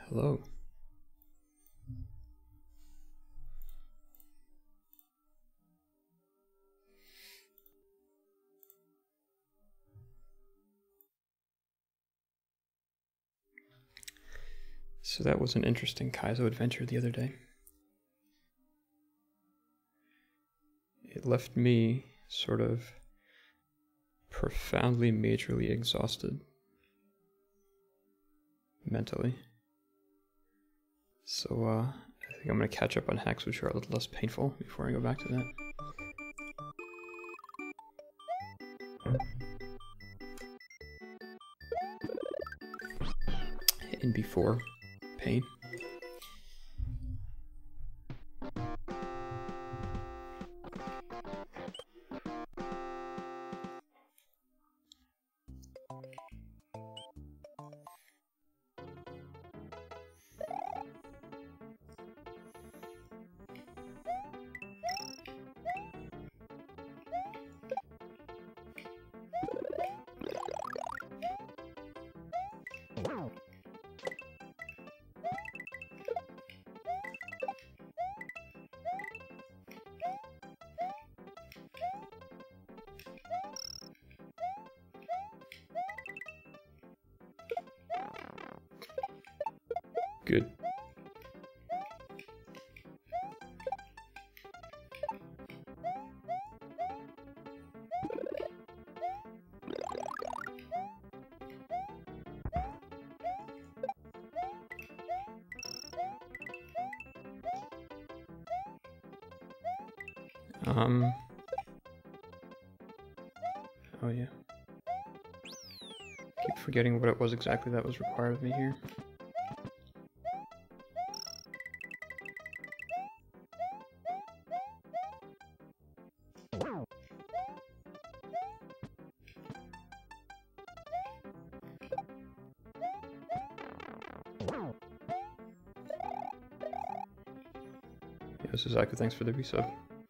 Hello. So that was an interesting Kaizo adventure the other day. It left me sort of profoundly, majorly exhausted mentally. So I think I'm going to catch up on hacks which are a little less painful before I go back to that. And before pain. Good. Oh yeah. Keep forgetting what it was exactly that was required of me here. Yo, Suzaku, thanks for the resub.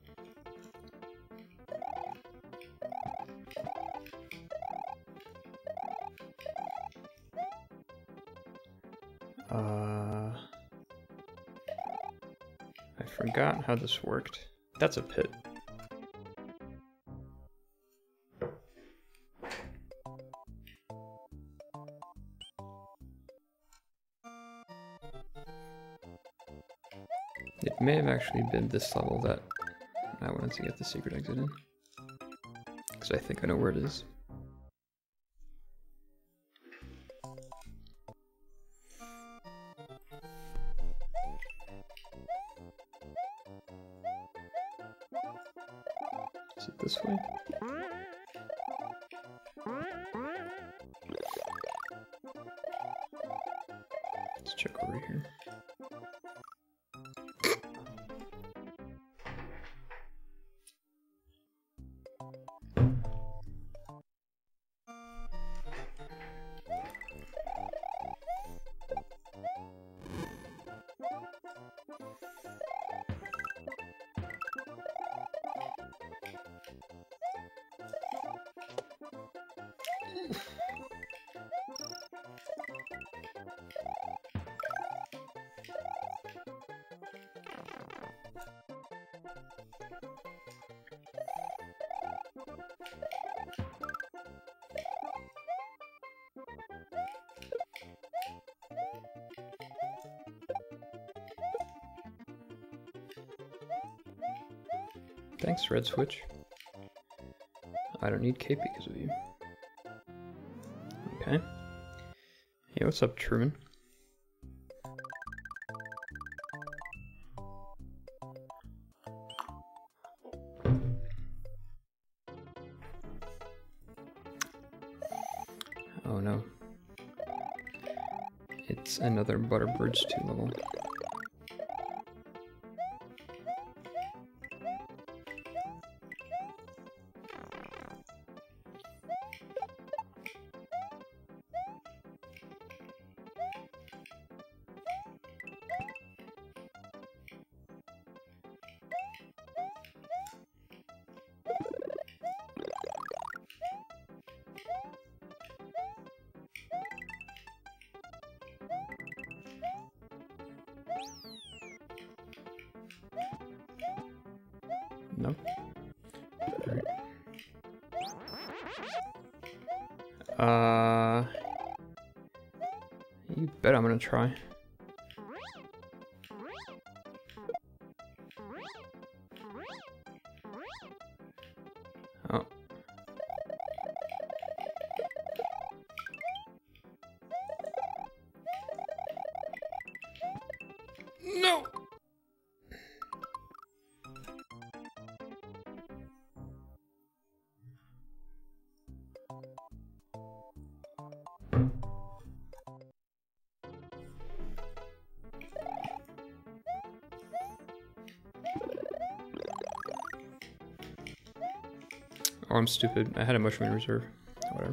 I forgot how this worked. That's a pit. It may have actually been this level that I wanted to get the secret exit in. Because I think I know where it is. Is it this way? Let's check over here. Thanks, Red Switch. I don't need cape because of you. Okay. Hey, what's up, Truman? Oh no. It's another Butterbirds 2 level. No? Alright. You bet I'm gonna try. Oh. No! Oh, I'm stupid. I had a mushroom in reserve. Whatever.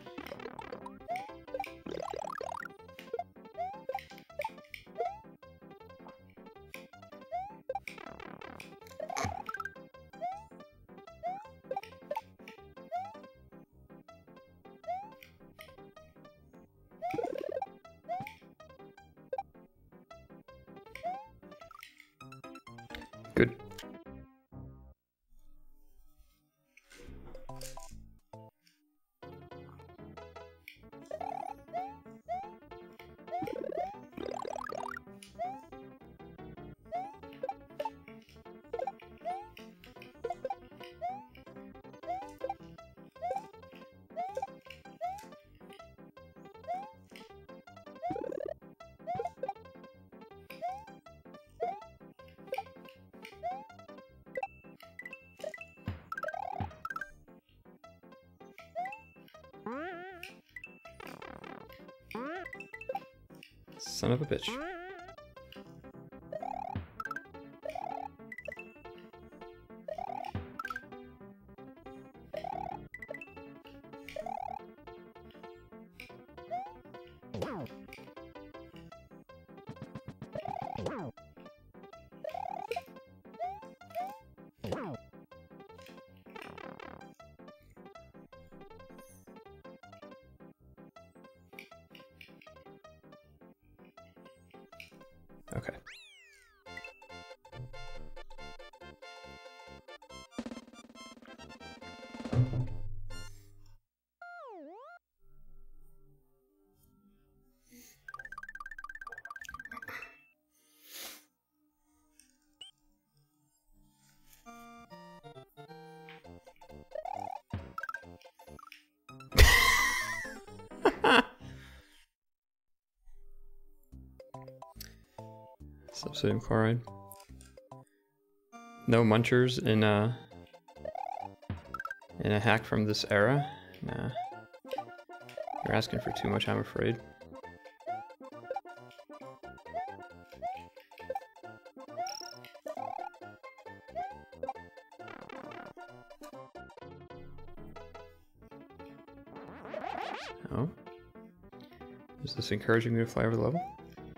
Good. Son of a bitch. Okay. Sodium chloride. No munchers in a hack from this era? Nah. You're asking for too much, I'm afraid. Oh? Is this encouraging me to fly over the level?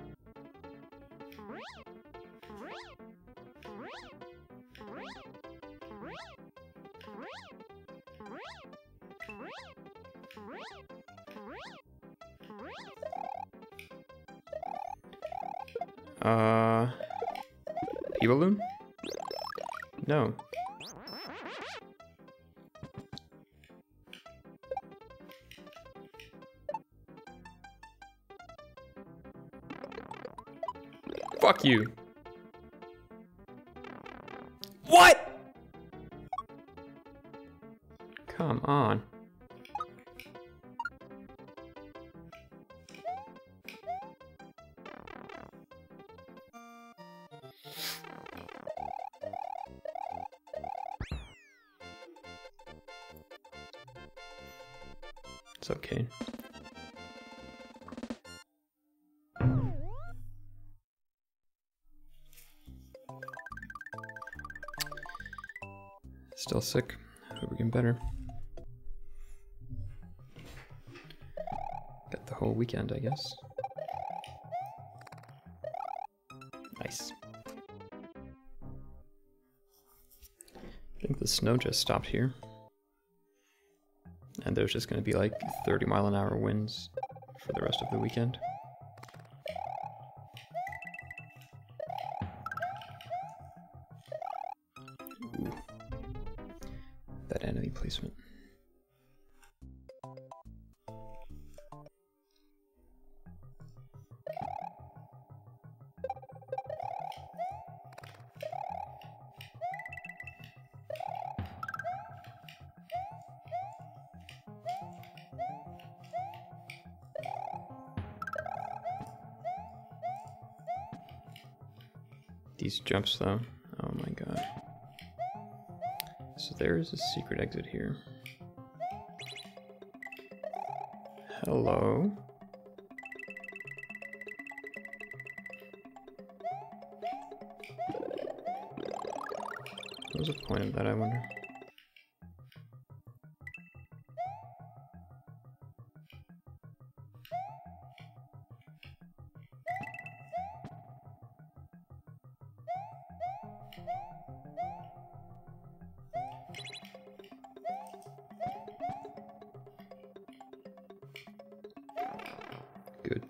P-balloon? No. Fuck you. What? Come on. It's okay. Still sick. Hope we get better. Got the whole weekend, I guess. Nice. I think the snow just stopped here. And there's just going to be like 30-mile-an-hour winds for the rest of the weekend. Ooh. that enemy placement. These jumps though, oh my god. So there is a secret exit here. Hello? What was the point of that, I wonder? Good.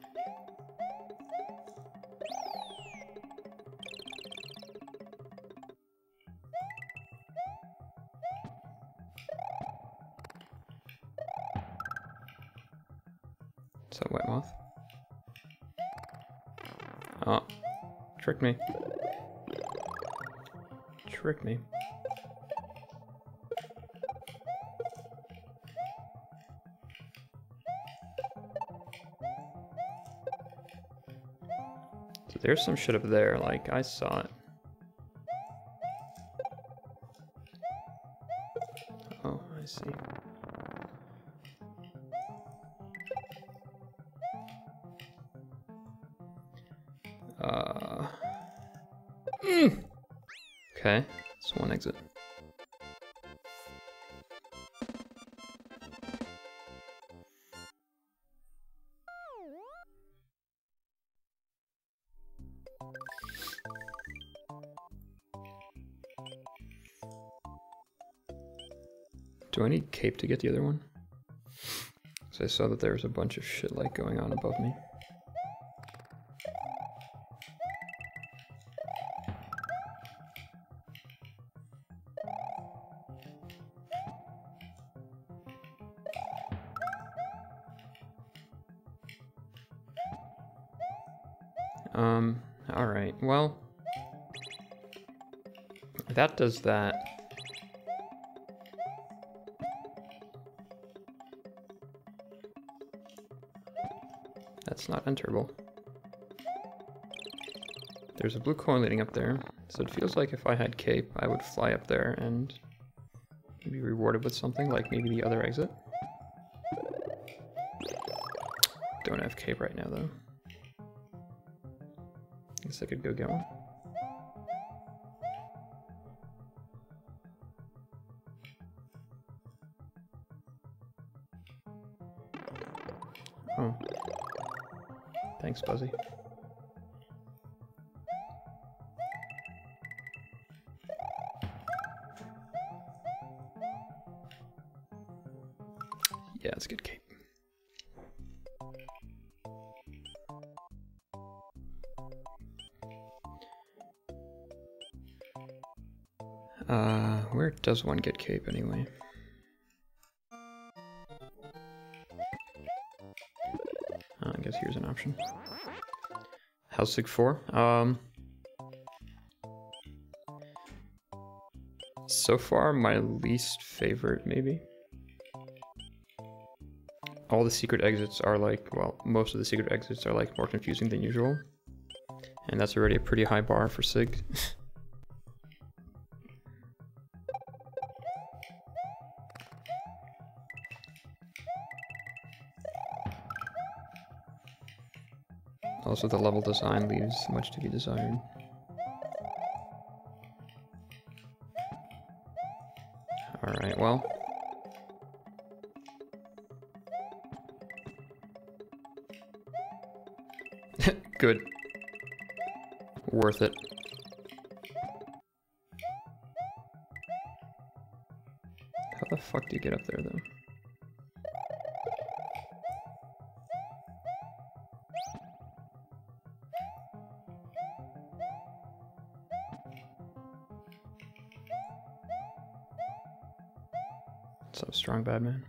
Is that White Moth? Oh, tricked me. Tricked me. So there's some shit up there, like, I saw it. Oh, I see. Okay, that's one exit. Do I need cape to get the other one? So I saw that there was a bunch of shit like going on above me. Alright, well, that does that. That's not enterable. There's a blue coin leading up there, so it feels like if I had cape, I would fly up there and be rewarded with something, like maybe the other exit. Don't have cape right now, though. Guess I could go get one. Oh. Thanks, Buzzy. Yeah, it's a good cape. Where does one get cape anyway? I guess here's an option. How's SIG 4? So far, my least favorite, maybe. All the secret exits are like, well, most of the secret exits are like more confusing than usual. And that's already a pretty high bar for SIG. Also, the level design leaves much to be desired. Alright, well. Good. Worth it. How the fuck do you get up there, though? What's up, strong bad man?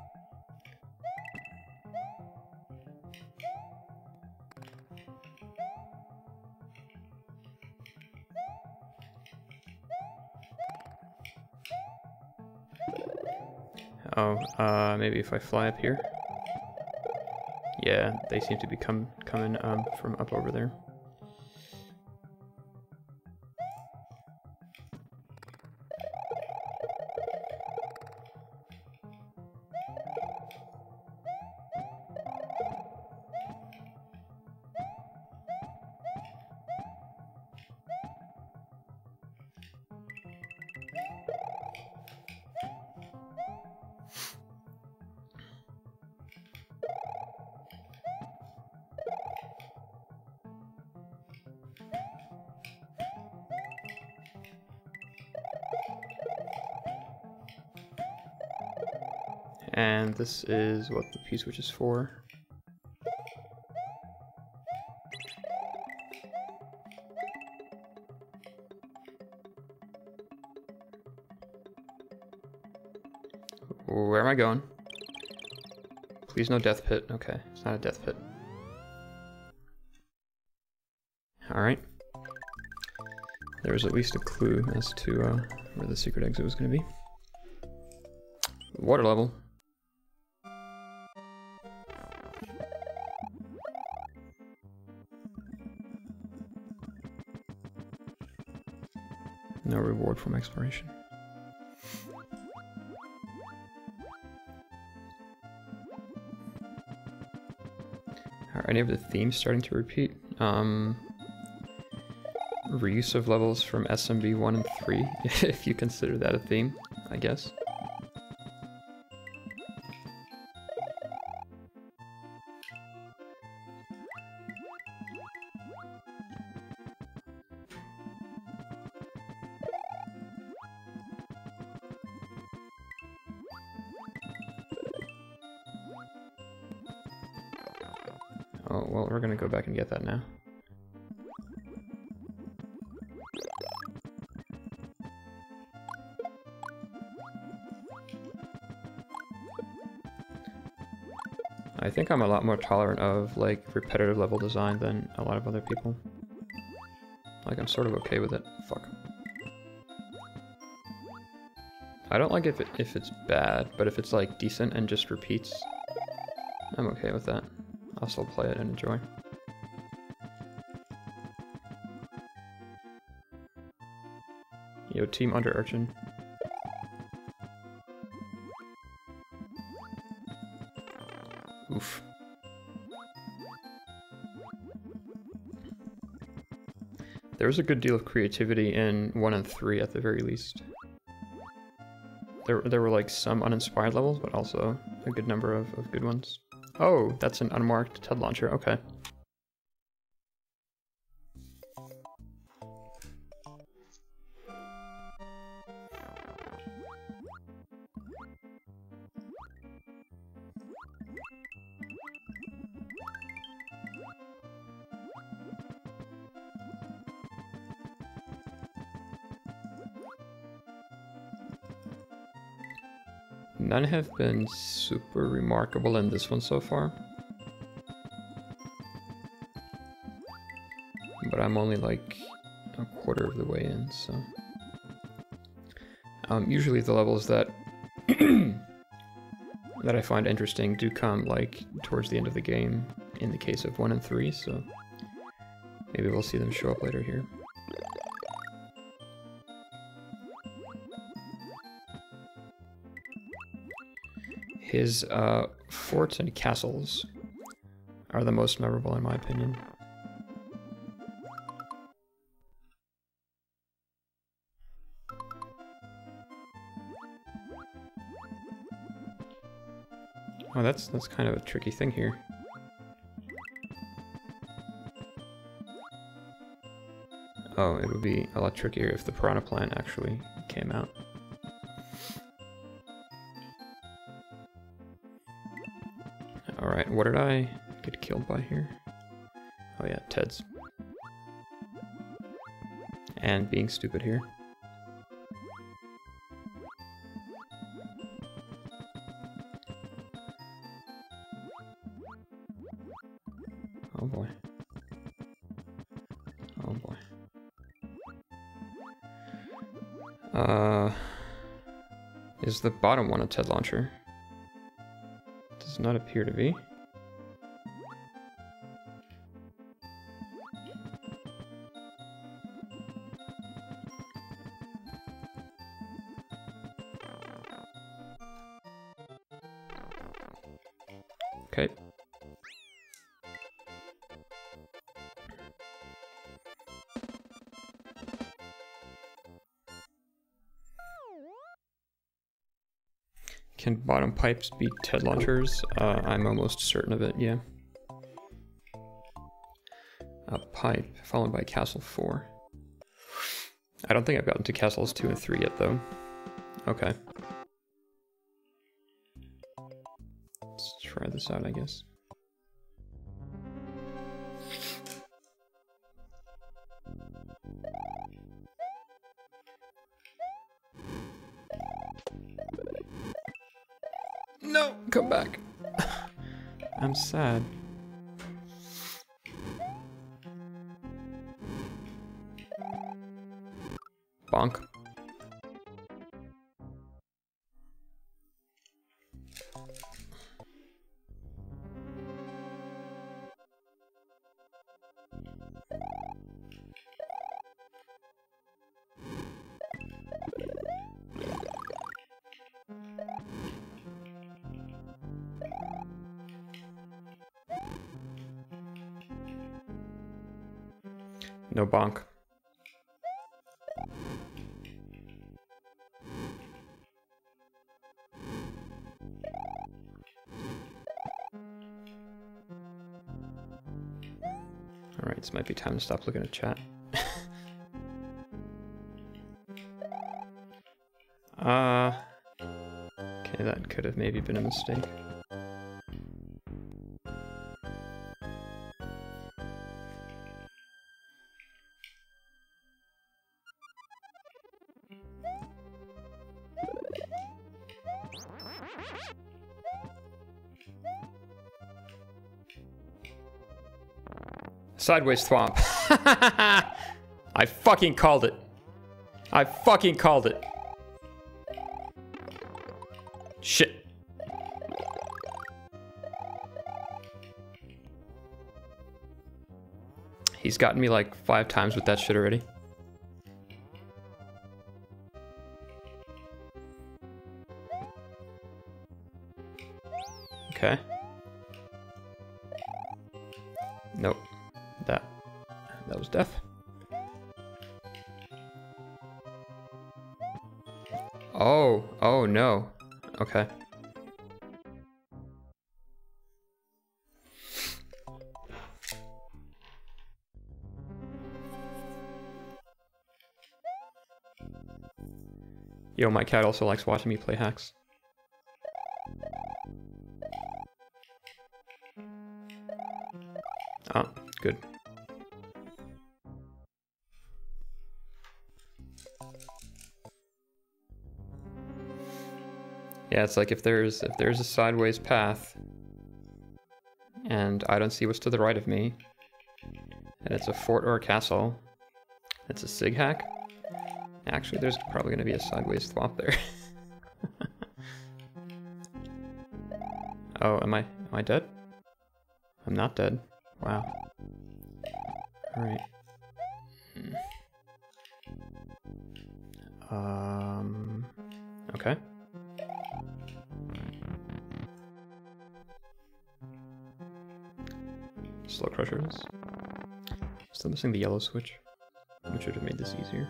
Oh, maybe if I fly up here. Yeah, they seem to be coming from up over there. And this is what the P-switch is for. Where am I going? Please no death pit. Okay, it's not a death pit. Alright. There's at least a clue as to where the secret exit was going to be. Water level. No reward from exploration. Are any of the themes starting to repeat? Reuse of levels from SMB 1 and 3, if you consider that a theme, I guess. Oh, well, we're gonna go back and get that now. I think I'm a lot more tolerant of, like, repetitive level design than a lot of other people. Like, I'm sort of okay with it. Fuck. I don't like if it's bad, but if it's, like, decent and just repeats, I'm okay with that. I'll still play it and enjoy. Yo, Team Under Urchin. Oof. There was a good deal of creativity in 1 and 3 at the very least. There were like some uninspired levels, but also a good number of good ones. Oh, that's an unmarked TED launcher, okay. None have been super remarkable in this one so far. But I'm only like a quarter of the way in, so... usually the levels that that I find interesting do come like towards the end of the game in the case of 1 and 3, so maybe we'll see them show up later here. His forts and castles are the most memorable in my opinion. Oh, that's kind of a tricky thing here. Oh, it would be a lot trickier if the Piranha Plant actually came out. Alright, what did I get killed by here? Oh yeah, Ted's. And being stupid here. boy. Oh boy. Is the bottom one a TED launcher? Does not appear to be. Okay. Can bottom pipes be TED launchers? I'm almost certain of it, yeah. A pipe, followed by castle 4. I don't think I've gotten to castles 2 and 3 yet, though. Okay. Let's try this out, I guess. No, come back. I'm sad. Bonk. No bonk. Alright, this might be time to stop looking at chat. Okay, that could have maybe been a mistake. Sideways thwomp. I fucking called it. I fucking called it. Shit. He's gotten me like 5 times with that shit already. Okay. Nope. That was death. Oh no. Okay. Yo, my cat also likes watching me play hacks. Oh, good. Yeah, it's like if there's a sideways path and I don't see what's to the right of me, and it's a fort or a castle, it's a SIG hack. Actually, there's probably going to be a sideways thwomp there. Oh, am I dead? I'm not dead. Wow. Alright. Okay. Slow crushers. Still missing the yellow switch, which would have made this easier.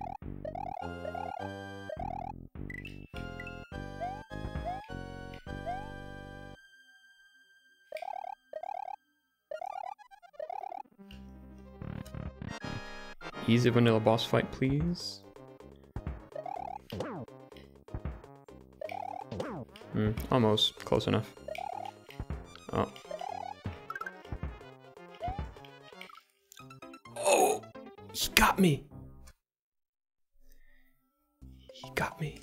Easy vanilla boss fight, please. Almost. Close enough. Oh. Oh! He got me! He got me.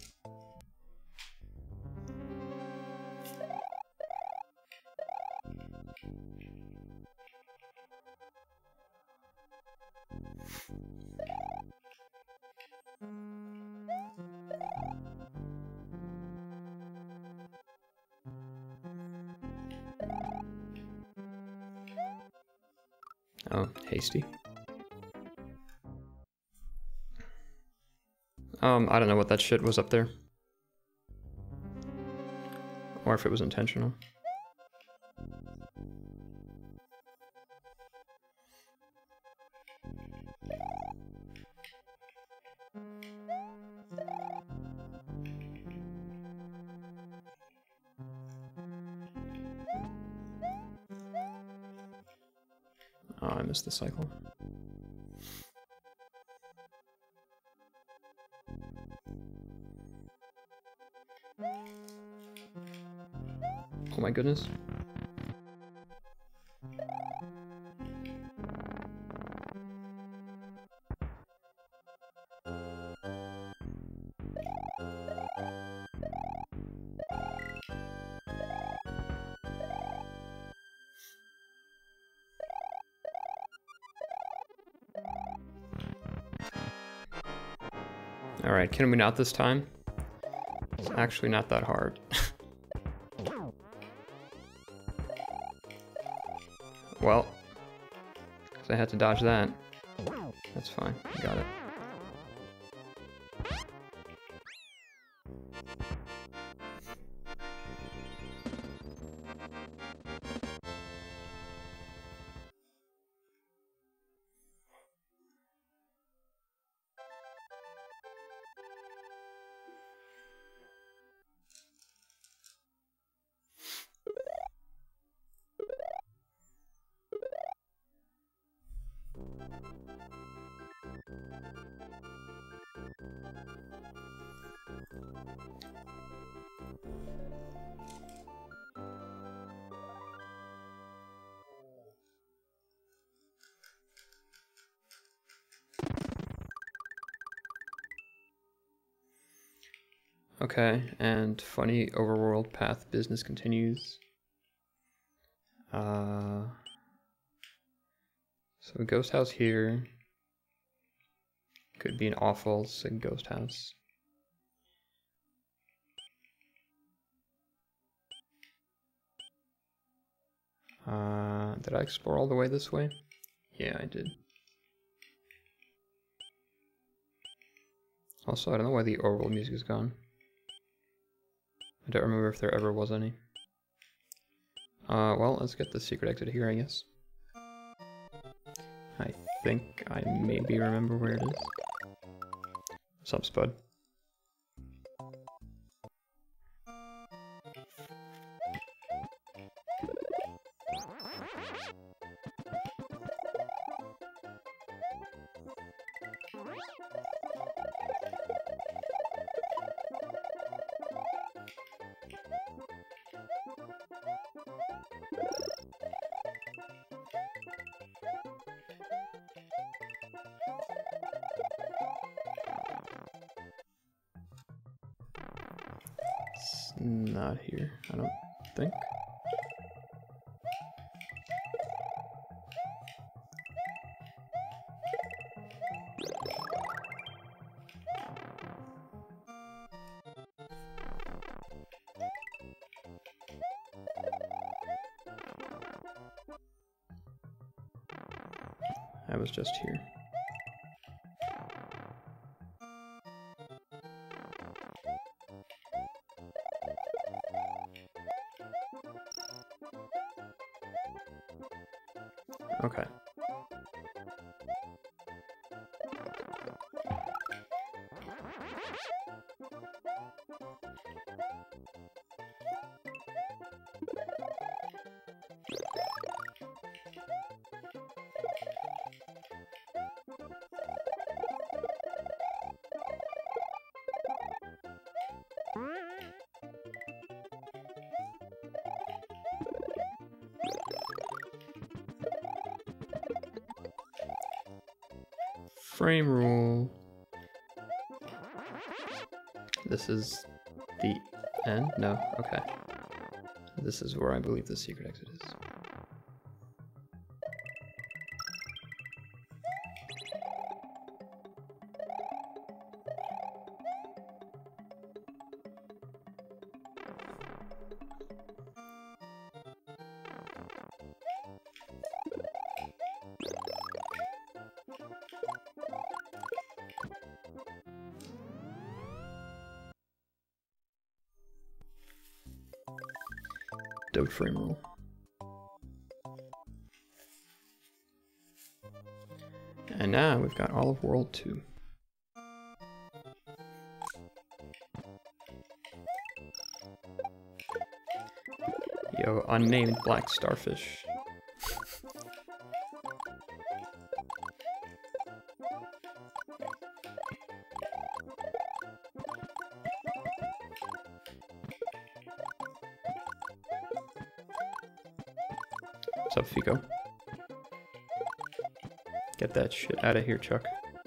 Oh, hasty. I don't know what that shit was up there. Or if it was intentional. Oh, I missed the cycle. Oh my goodness. Alright, can we not this time? It's actually not that hard. Well, because I had to dodge that. That's fine, I got it. Okay, and funny overworld path business continues. So a ghost house here. Could be an awful SIG ghost house. Did I explore all the way this way? Yeah, I did. Also, I don't know why the overworld music is gone. I don't remember if there ever was any. Well, let's get the secret exit here, I guess. I think I maybe remember where it is. What's up, Spud? It's not here, I don't think. I was just here. Okay. Frame rule. This is the end? No? Okay. This is where I believe the secret exit is. Dope frame roll. And now we've got all of World 2. Yo, unnamed black starfish. What's up, Fico? Get that shit out of here, Chuck.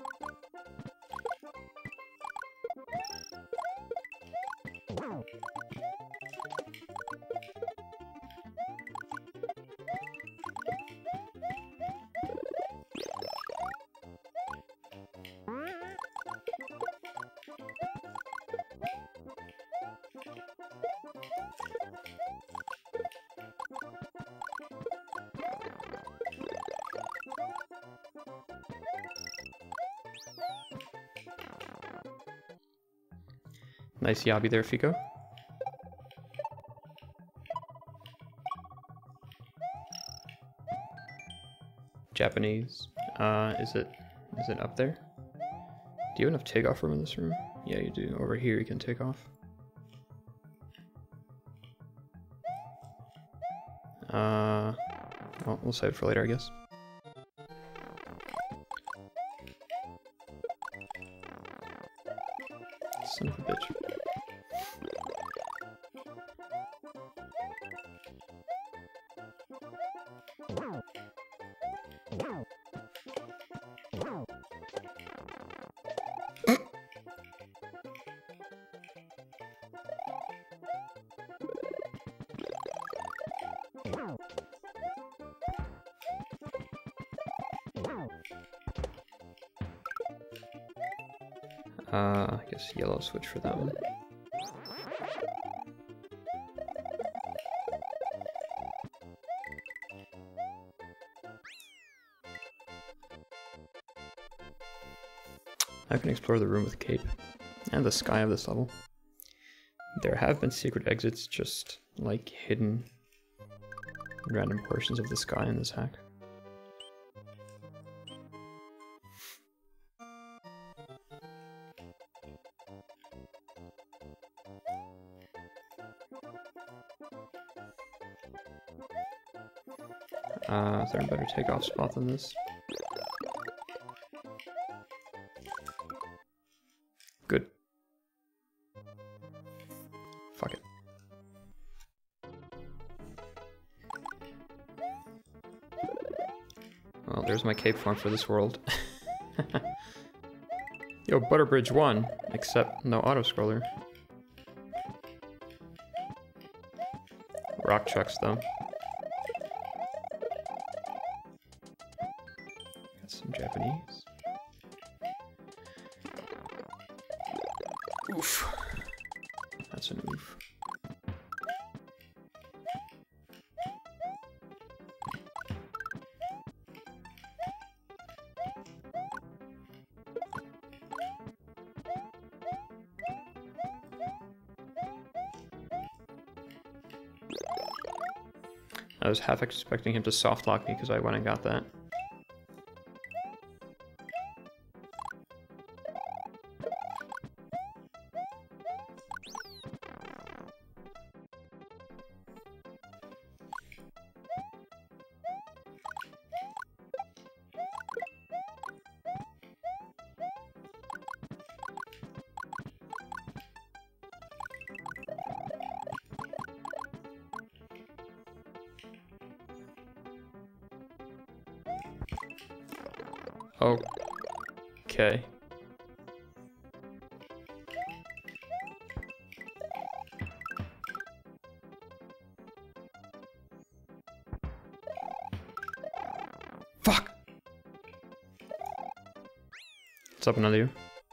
Nice yabby there, Fico. Japanese. Is it up there? Do you have enough takeoff room in this room? Yeah, you do. Over here you can take off. Well, we'll save it for later, I guess. Son of a bitch. I guess yellow switch for that one. I can explore the room with Cape and the sky of this level. There have been secret exits, just like hidden random portions of the sky in this hack. Is there a better takeoff spot than this? Good. Fuck it. Well, there's my cape form for this world. Yo, Butterbridge 1, except no auto-scroller. Rock chucks, though. Got some Japanese. Oof. That's an oof. I was half expecting him to soft lock me because I went and got that. Okay. Fuck! What's up, another you?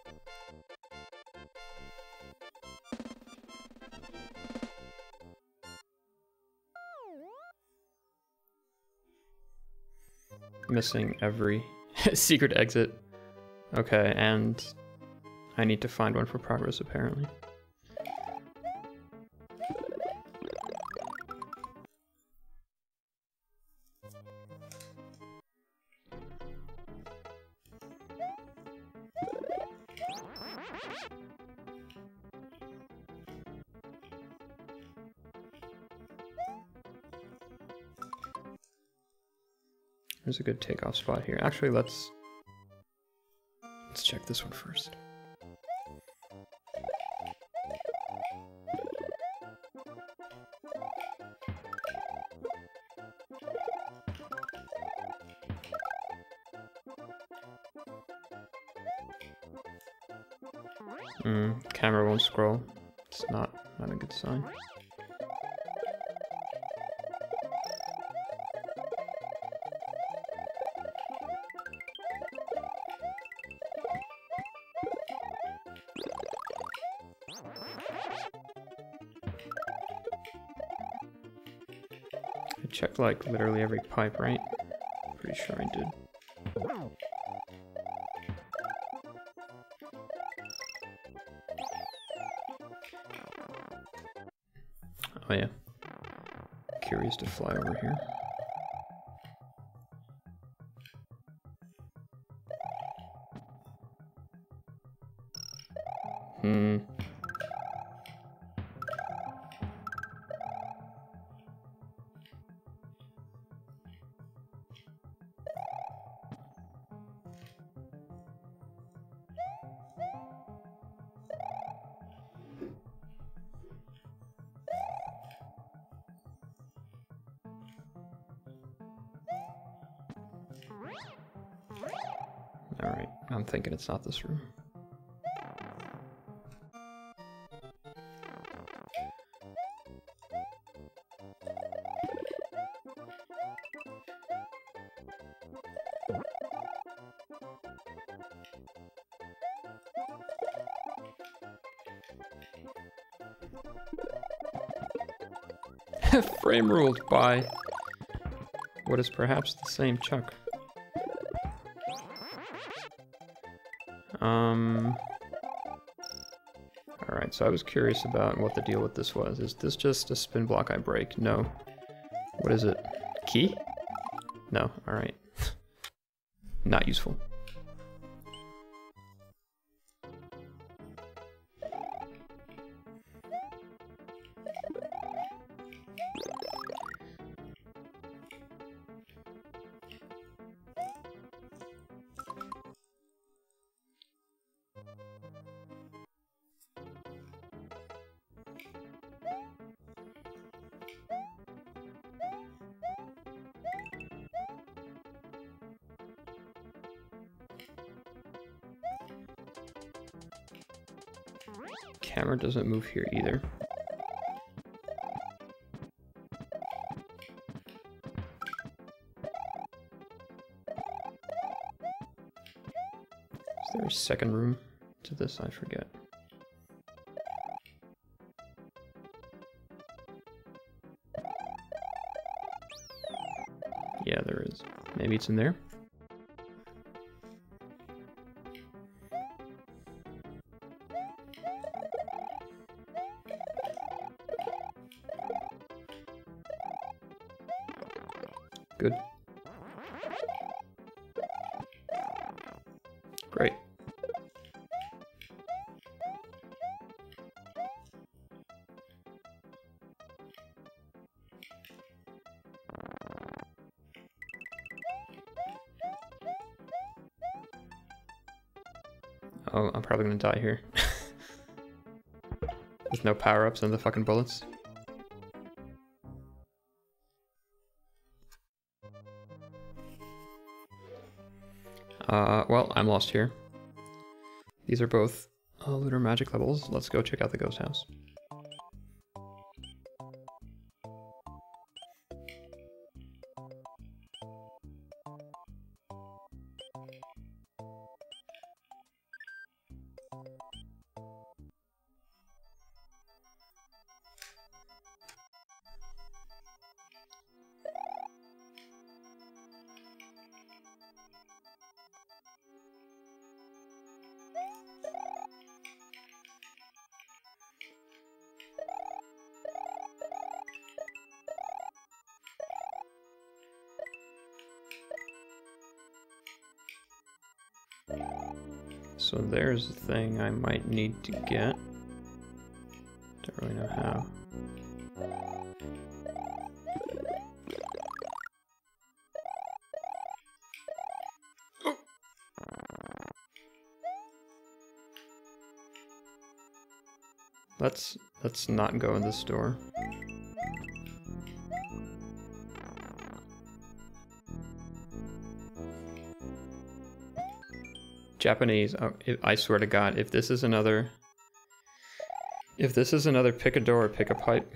Missing every secret exit. Okay, and I need to find one for progress, apparently. There's a good takeoff spot here. Actually, let's check this one first. Camera won't scroll. It's not a good sign. I checked like literally every pipe, right? Pretty sure I did. Oh yeah. Curious to fly over here. Alright, I'm thinking it's not this room. Frame ruled by what is perhaps the same Chuck. Alright, so I was curious about what the deal with this was. Is this just a spin block I break? No. What is it? Key? No, alright. Not useful. Camera doesn't move here either. Is there a second room to this? I forget. Yeah, there is. Maybe it's in there? Good. Great. Oh, I'm probably gonna die here. With no power-ups and the fucking bullets. Well, I'm lost here. These are both lunar magic levels. Let's go check out the ghost house. So there's the thing I might need to get. Don't really know how. Let's not go in this door. Japanese. Oh, I swear to God, if this is another pick a door or pick a pipe.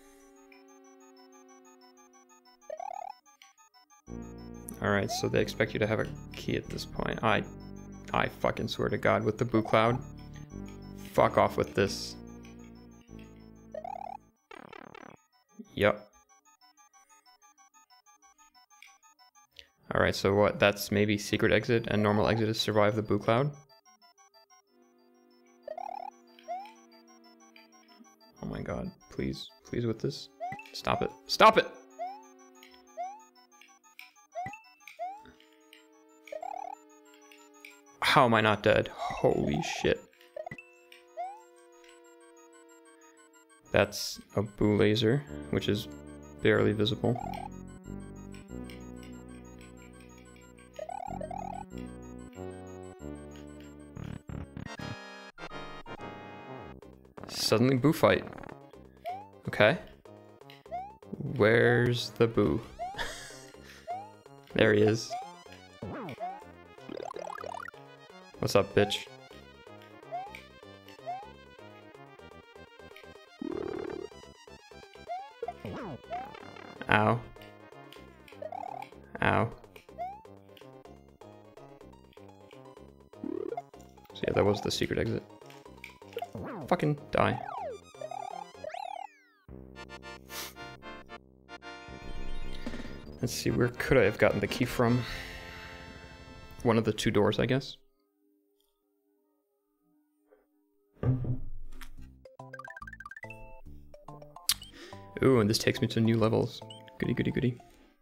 Alright, so they expect you to have a key at this point. I fucking swear to God, with the boo cloud. Fuck off with this. Yup. Alright, so what? That's maybe secret exit and normal exit is survive the boo cloud? Oh my God, please, please with this. Stop it. Stop it! How am I not dead? Holy shit. That's a boo laser, which is barely visible. Suddenly boo fight. Okay. Where's the boo? There he is. What's up, bitch? Ow. Ow. So yeah, that was the secret exit. Fucking die. Let's see, where could I have gotten the key from? One of the two doors, I guess. Ooh, and this takes me to new levels. Goody, goody, goody.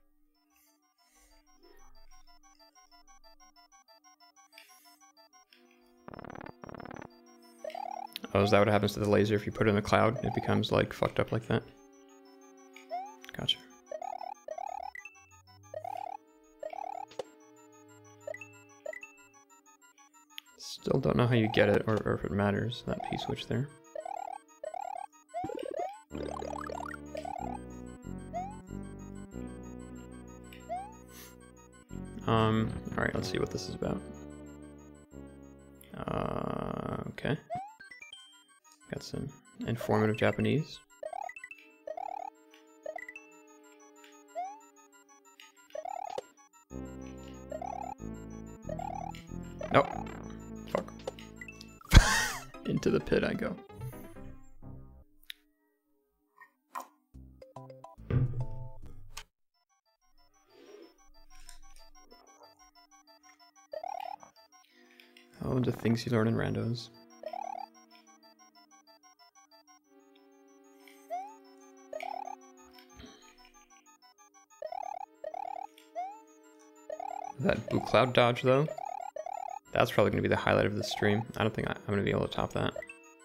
Oh, is that what happens to the laser if you put it in a cloud? It becomes, like, fucked up like that? Gotcha. Still don't know how you get it, or if it matters, that P-switch there. Alright, let's see what this is about. Okay. Got some informative Japanese. Nope. Fuck. Into the pit I go. Oh, the things you learn in randos. That blue cloud dodge, though, that's probably going to be the highlight of this stream. I don't think I'm going to be able to top that.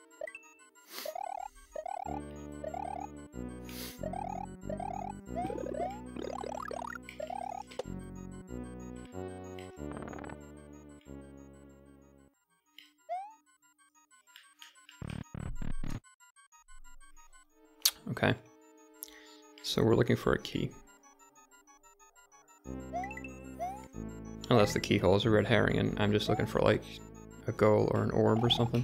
Okay, so we're looking for a key. Unless the keyhole is a red herring and I'm just looking for like a goal or an orb or something.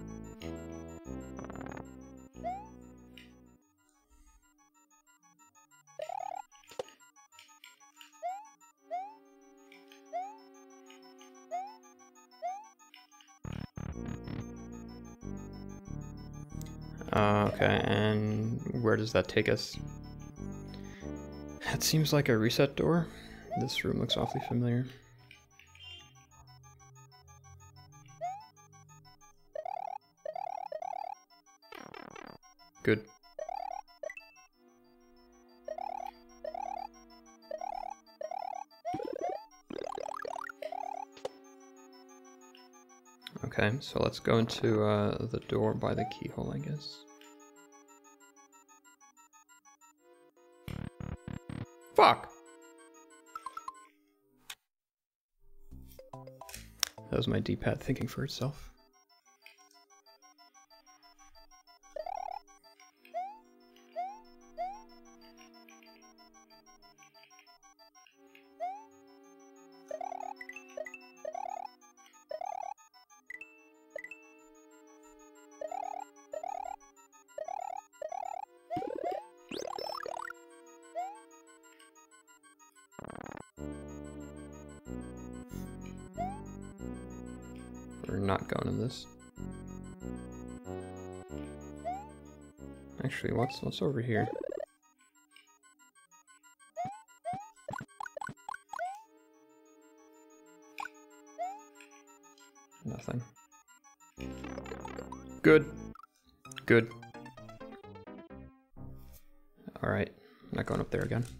Okay, and where does that take us? That seems like a reset door. This room looks awfully familiar. Good. Okay, so let's go into the door by the keyhole, I guess. Fuck! That was my D-pad thinking for itself. not going in this. Actually, what's over here? Nothing. Good. Good. Alright, I'm not going up there again.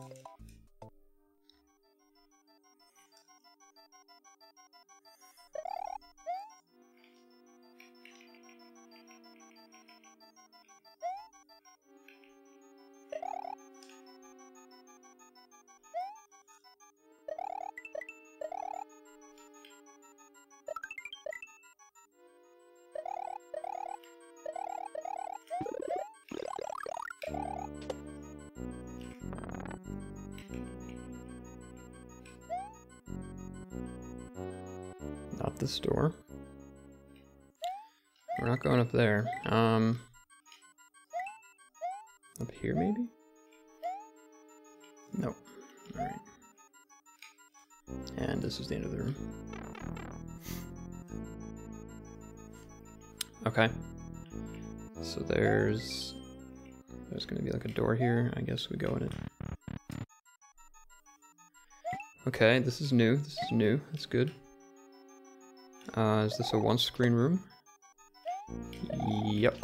Not this door. We're not going up there. Up here maybe? Nope. Alright. And this is the end of the room. Okay. So there's gonna be like a door here. I guess we go in it. Okay, this is new. This is new. That's good. Is this a one-screen room? Yep.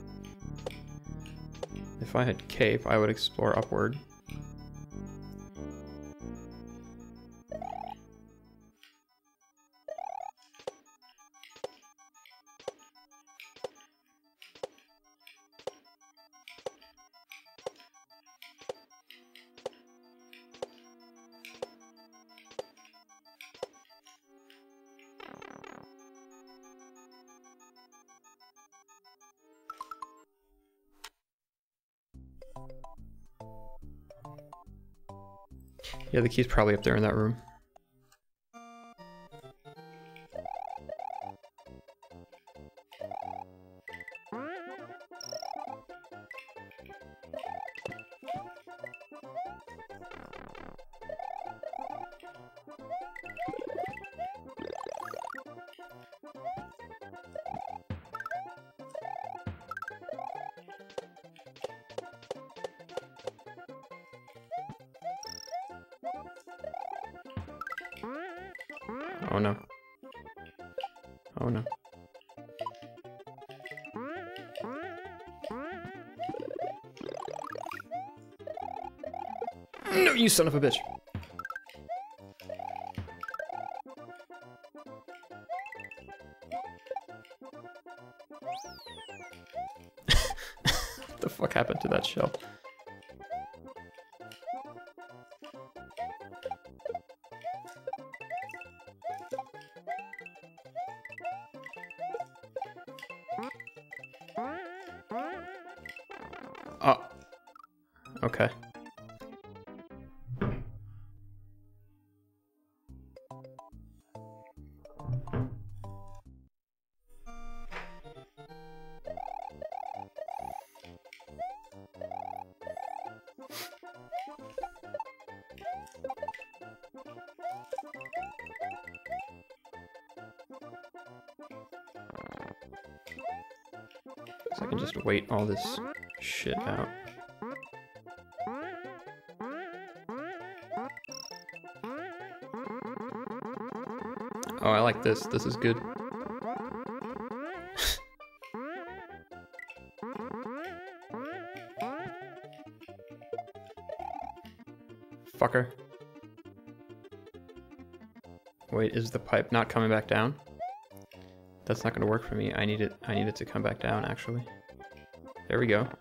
If I had cape, I would explore upward. Yeah, the key's probably up there in that room. Oh no. Oh no. No, you son of a bitch! What the fuck happened to that shell? Oh. Okay. So I can just wait all this shit out. Oh, I like this. This is good. Fucker. Wait, is the pipe not coming back down? That's not gonna work for me. I need it to come back down, actually. There we go.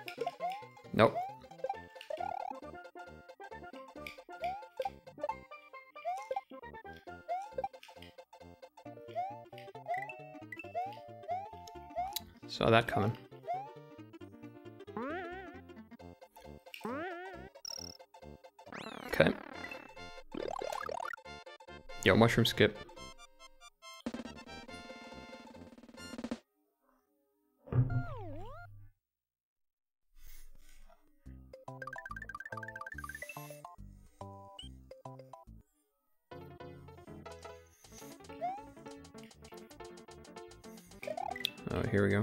Nope. Saw that coming. Okay. Yo, mushroom skip. Oh, here we go.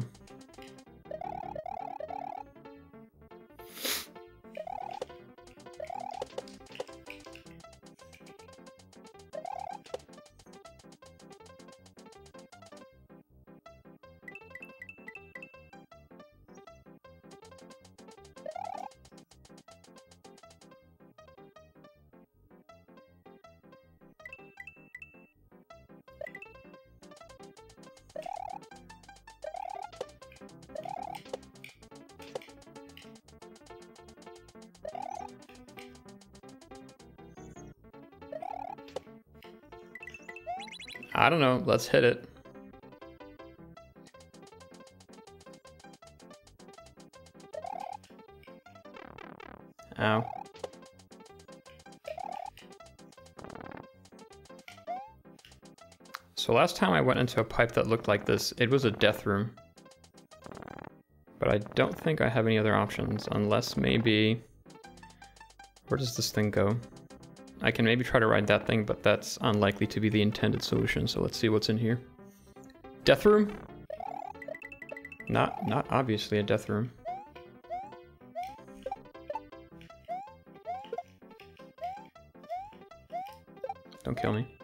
I don't know, let's hit it. Ow. So last time I went into a pipe that looked like this, it was a death room. But I don't think I have any other options, unless maybe... Where does this thing go? I can maybe try to ride that thing, but that's unlikely to be the intended solution, so let's see what's in here. Death room? Not obviously a death room. Don't kill me.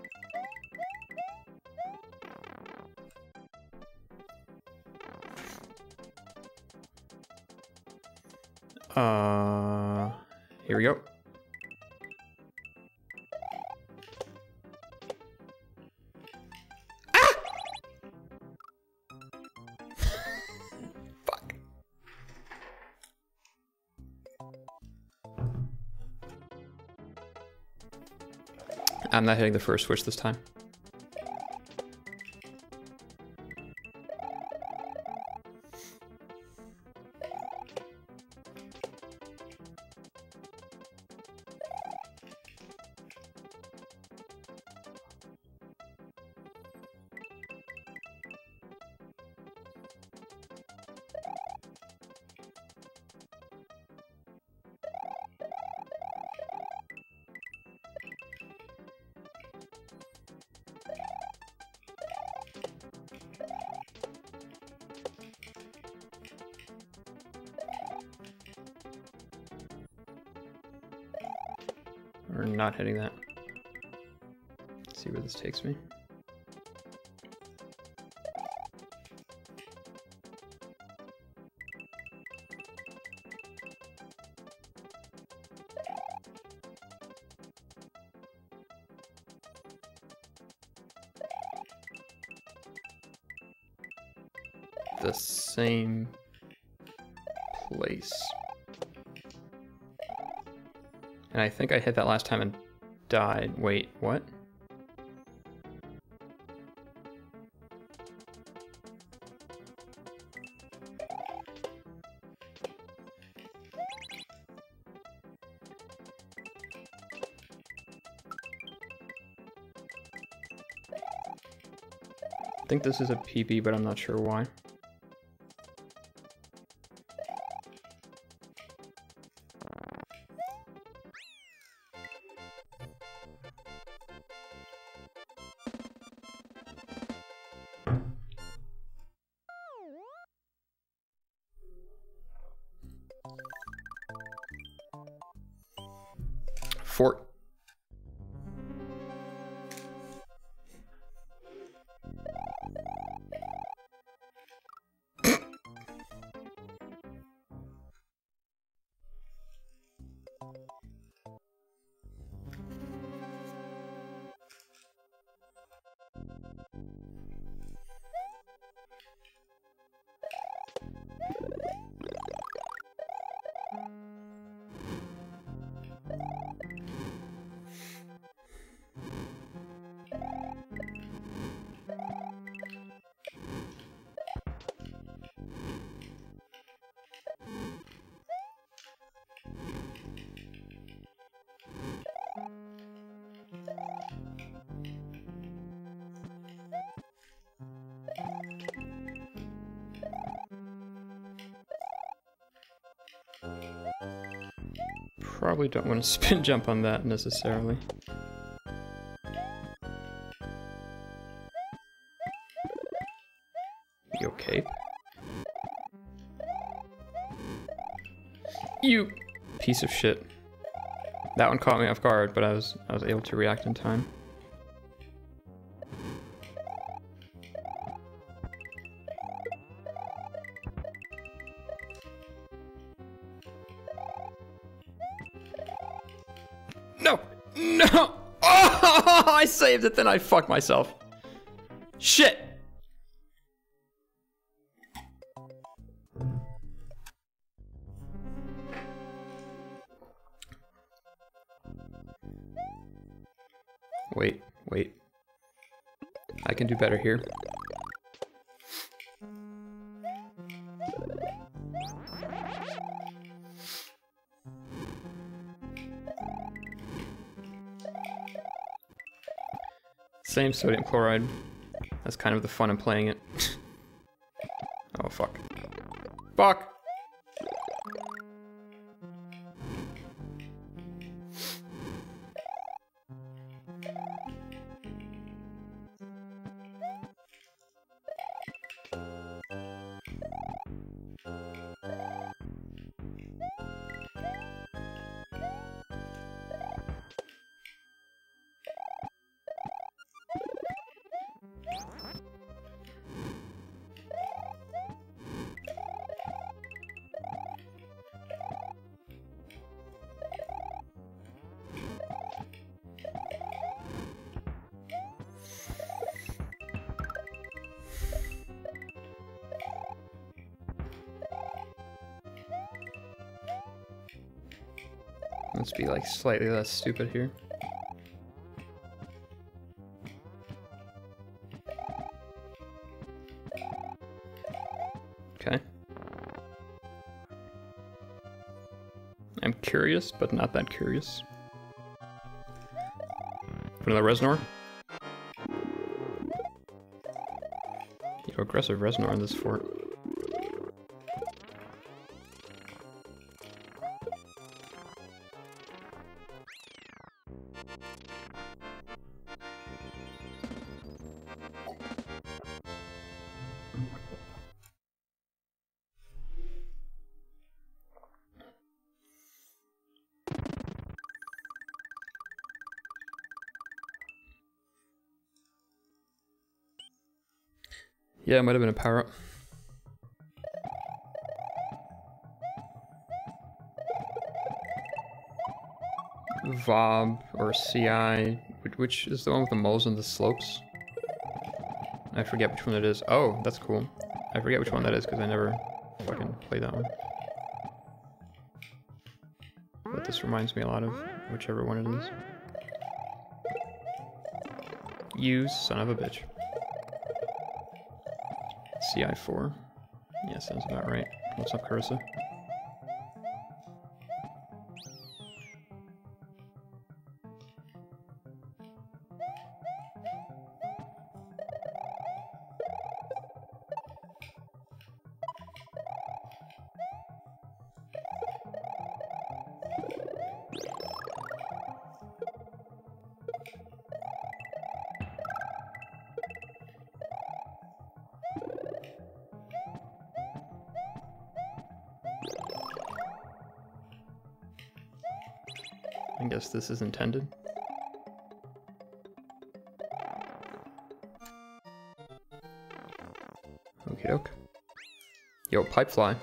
Here we go. Ah! Fuck. I'm not hitting the first switch this time. We're not hitting that. Let's see where this takes me. The same place. And I think I hit that last time and died. Wait, what? I think this is a PB, but I'm not sure why. Fort. Probably don't want to spin jump on that necessarily. You okay? You piece of shit. That one caught me off guard, but I was able to react in time. No! No! Oh! I saved it, then I fucked myself. Shit! Wait. I can do better here. Same sodium chloride. That's kind of the fun in playing it. Oh, fuck. Fuck! Let's be like slightly less stupid here. Okay. I'm curious, but not that curious. Put another Reznor. Yo, aggressive Reznor in this fort. Yeah, it might have been a power-up. Vob or CI, which is the one with the moles and the slopes? I forget which one it is. Oh, that's cool. I forget which one that is because I never fucking played that one. But this reminds me a lot of whichever one it is. You son of a bitch. CI4. Yeah, sounds about right. What's up, Carissa? I guess this is intended. Okie doke. Yo, pipe fly.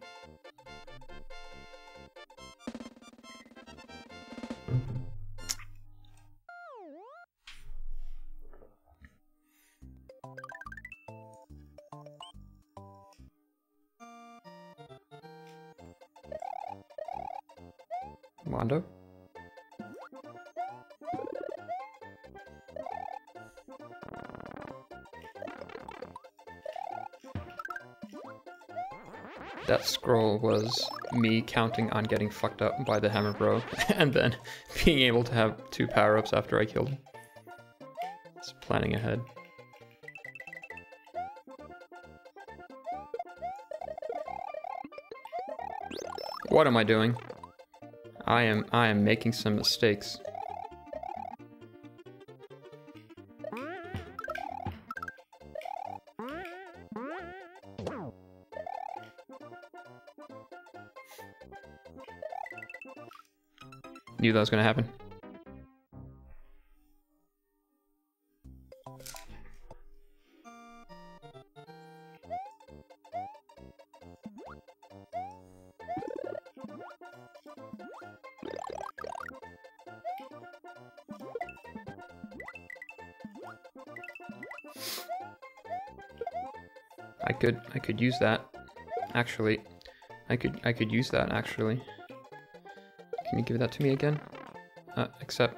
Mondo? That scroll was me counting on getting fucked up by the Hammer Bro, and then being able to have 2 power-ups after I killed him. It's planning ahead. What am I doing? I am making some mistakes. Knew that was gonna happen. I could use that. Actually, I could use that actually. Can you give that to me again? Accept.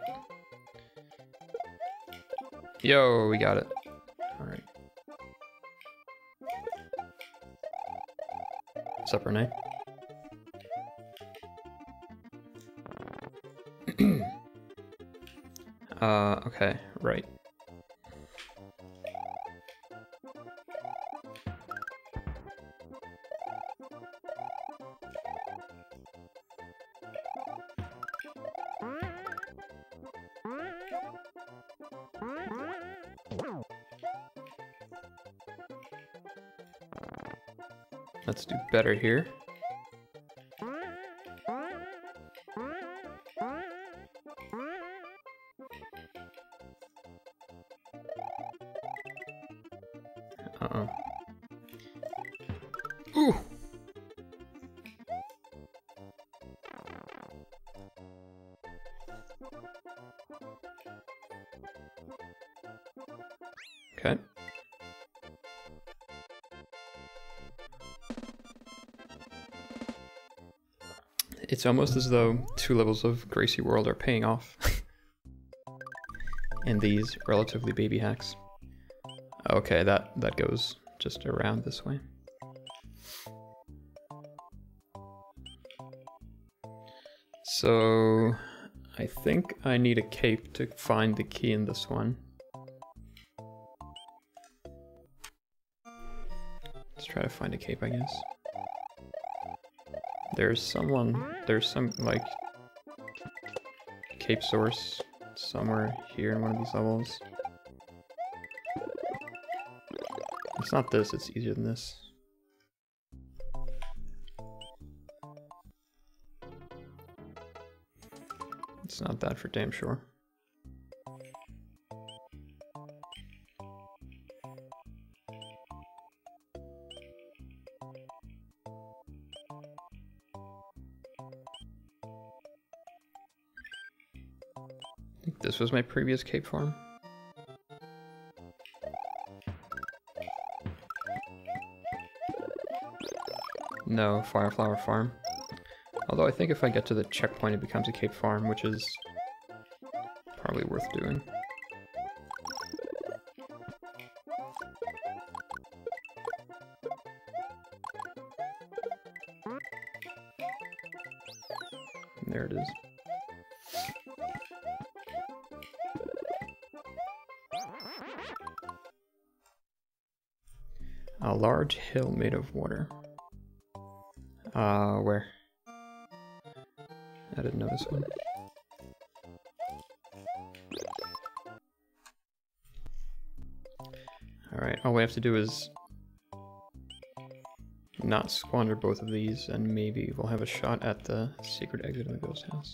Yo, we got it. All right. What's up, Renee? Okay, right. Let's do better here. Uh-oh. Ooh! Okay. It's almost as though 2 levels of Gracie World are paying off in these relatively baby hacks. Okay, that goes just around this way. So I think I need a cape to find the key in this one. Let's try to find a cape, I guess. There's some like cape source somewhere here in one of these levels. It's not this, it's easier than this. It's not that for damn sure. I think this was my previous cape farm. No, Fireflower Farm. Although I think if I get to the checkpoint it becomes a cape farm, which is probably worth doing. And there it is. A large hill made of water. Where? I didn't know this one. Alright, all we have to do is not squander both of these, and maybe we'll have a shot at the secret exit of the ghost house.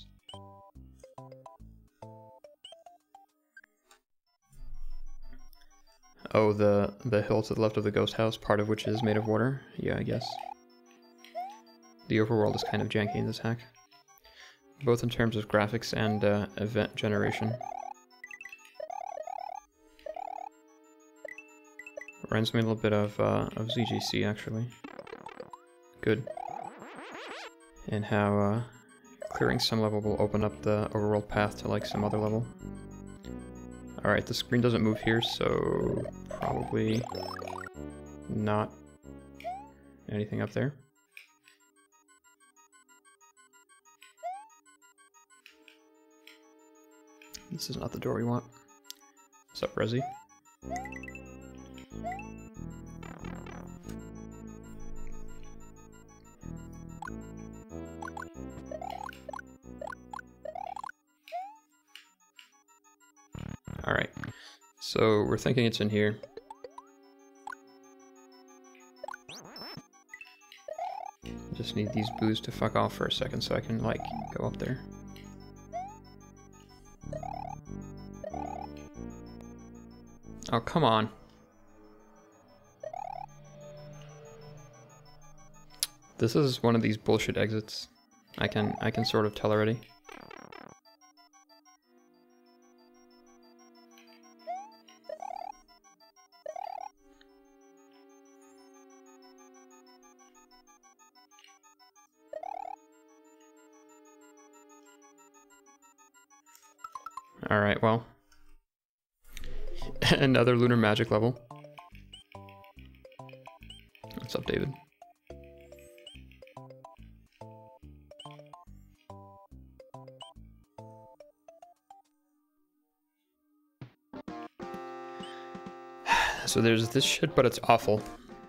Oh, the hill to the left of the ghost house, part of which is made of water? Yeah, I guess. The overworld is kind of janky in this hack, both in terms of graphics and event generation. Reminds me a little bit of ZGC, actually. Good. And how clearing some level will open up the overworld path to like some other level. Alright, the screen doesn't move here, so probably not anything up there. This is not the door we want. What's up, Resi? So we're thinking it's in here. Just need these boos to fuck off for a second so I can, like, go up there. Oh, come on. This is one of these bullshit exits. I can sort of tell already. Alright, well. Another lunar magic level. What's up, David? So there's this shit, but it's awful.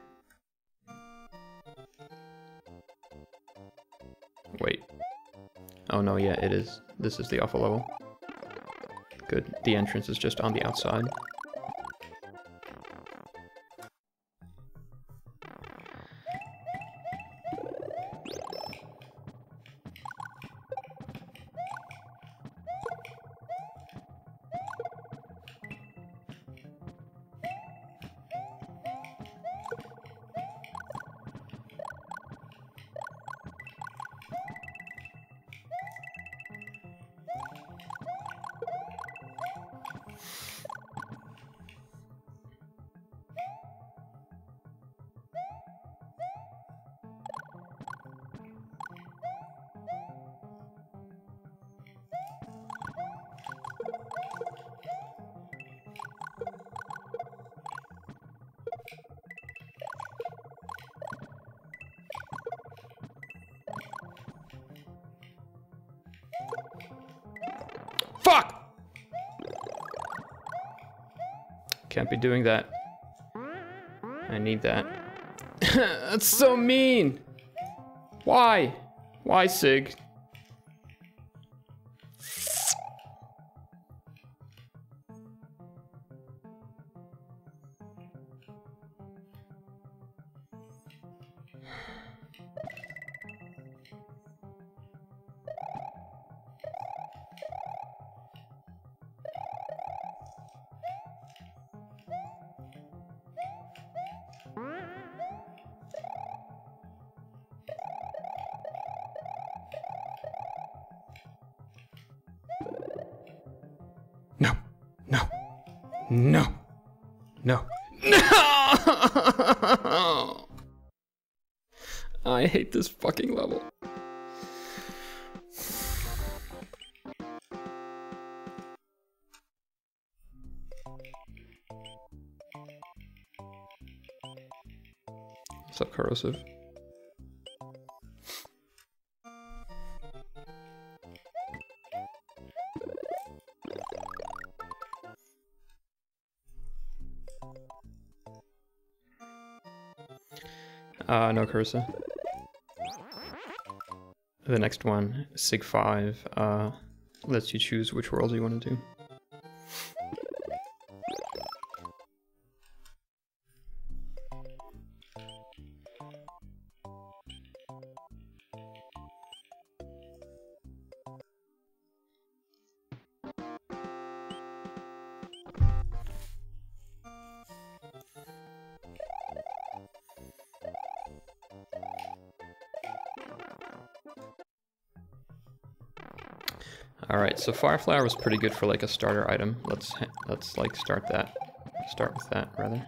Wait. Oh no, yeah, it is. This is the awful level. Good. The entrance is just on the outside. Fuck! Can't be doing that. I need that. That's so mean! Why? Why, SIG? No, no, no, no, no! I hate this fucking level. What's up, corrosive? No, Carissa. The next one, SIG 5, lets you choose which world you want to do. Alright, so Fireflower was pretty good for like a starter item. Let's like start with that rather.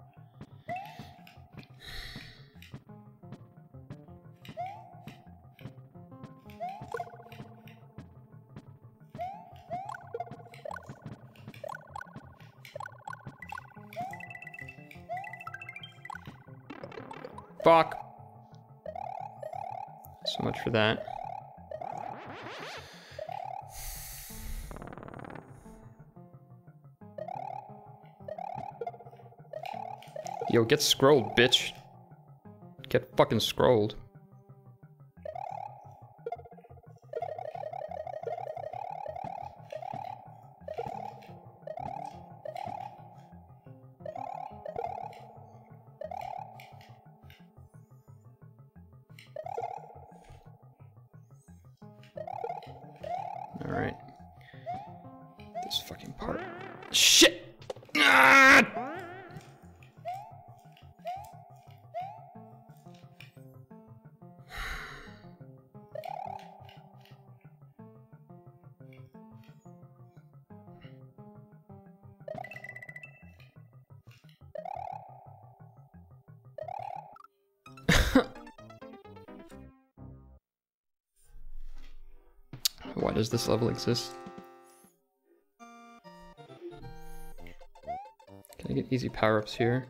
Fuck! So much for that. Yo, get scrolled, bitch. Get fucking scrolled. Shit! Ah! Why does this level exist? Can I get easy power-ups here?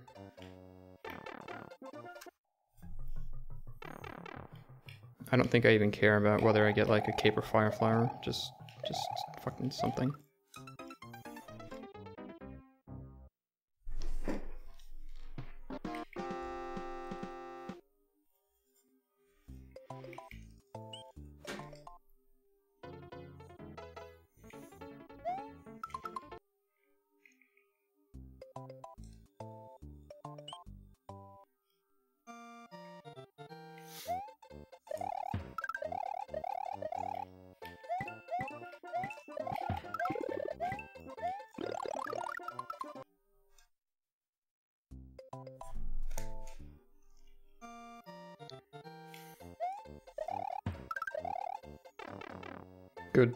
I don't think I even care about whether I get like a cape or fire flower. Just fucking something. Good.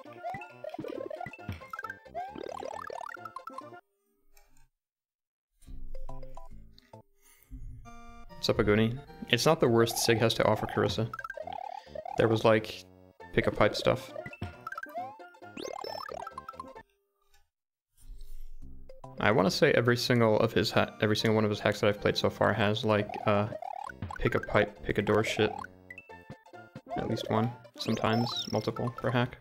What's up, Aguni? It's not the worst SIG has to offer, Carissa. There was like pick a pipe stuff. I want to say every single one of his hacks that I've played so far has like pick a pipe, pick a door shit. At least one, sometimes multiple per hack.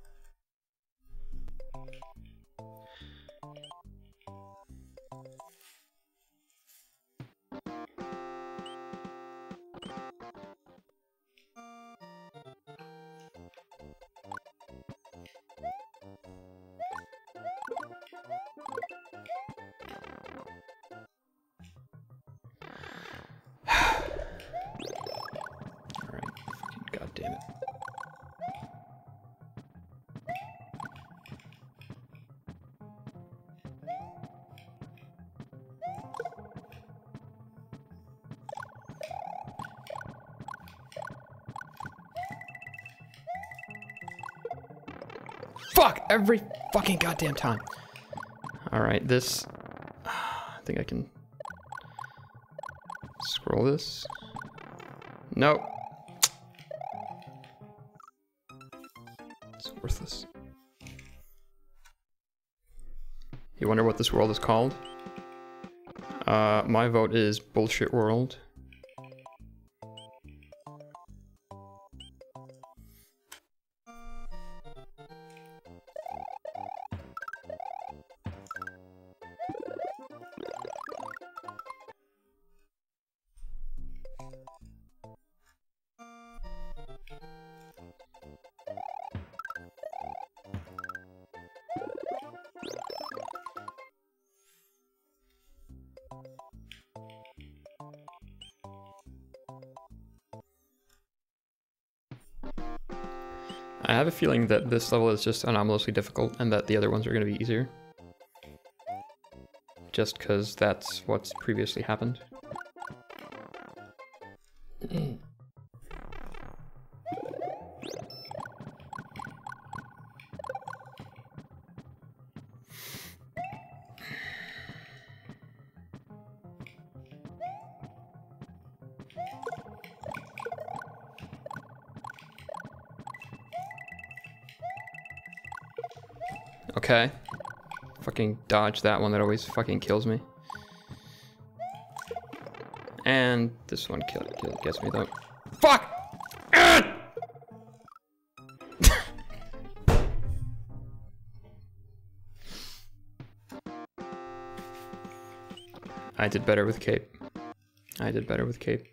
Damn it. Fuck! Every fucking goddamn time. Alright, this... I think I can... scroll this? Nope. It's worthless. You wonder what this world is called? My vote is Bullshit World. I have a feeling that this level is just anomalously difficult and that the other ones are going to be easier. Just because that's what's previously happened. Okay. Fucking dodge that one that always fucking kills me. And this one gets me though. Fuck! I did better with cape. I did better with cape.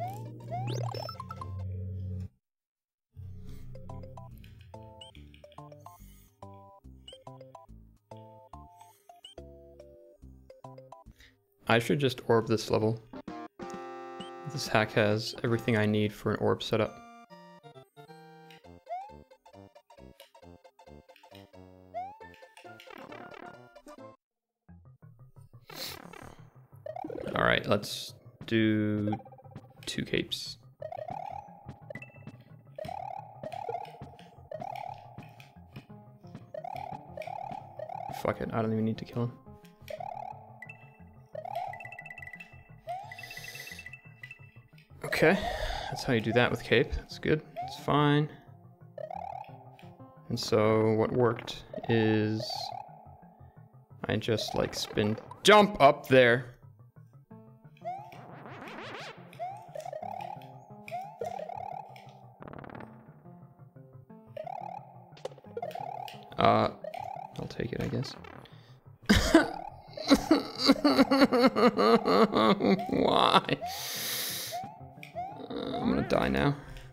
I should just orb this level. This hack has everything I need for an orb setup. Alright, let's do 2 capes. Fuck it, I don't even need to kill him. Okay, that's how you do that with cape. That's good, it's fine. And so what worked is I just like spin, jump up there. I'll take it, I guess. Why? I'm gonna die now.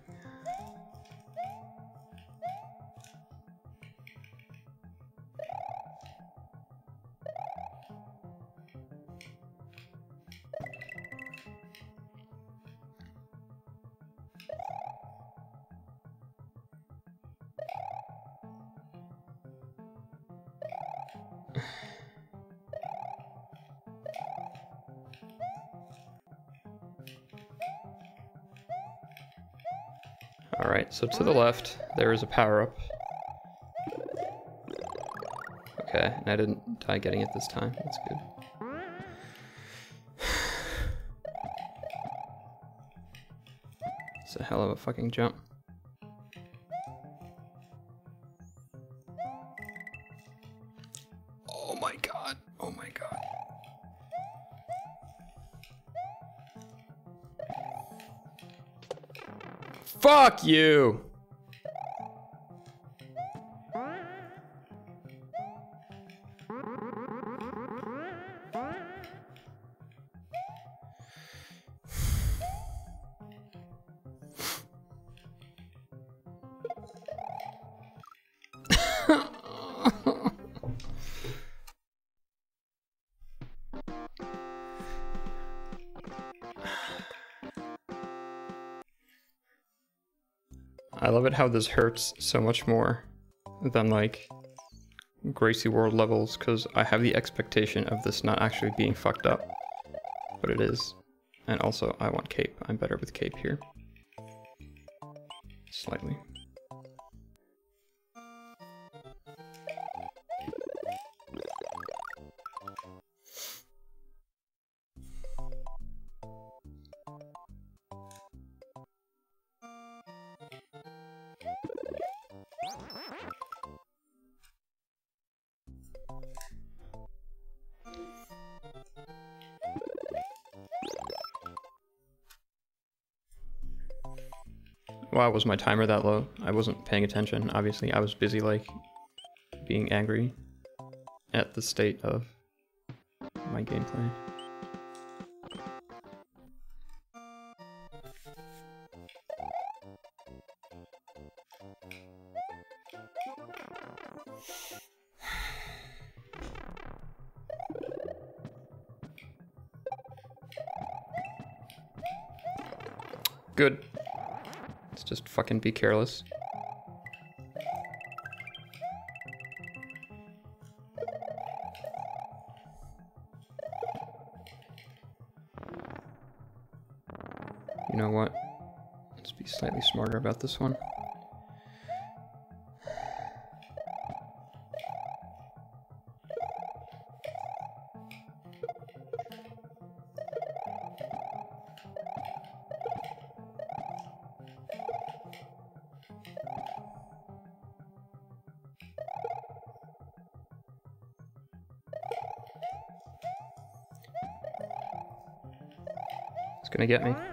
Alright, so to the left, there is a power-up. Okay, and I didn't die getting it this time. That's good. It's a hell of a fucking jump. Oh my god. Oh my god. Fuck you! I love it how this hurts so much more than like Gracie World levels, because I have the expectation of this not actually being fucked up, but it is. And also I want cape. I'm better with cape here. Slightly. Why was my timer that low? I wasn't paying attention. Obviously, I was busy, like, being angry at the state of my gameplay. Good. Let's just fucking be careless. You know what? Let's be slightly smarter about this one. It's gonna get me.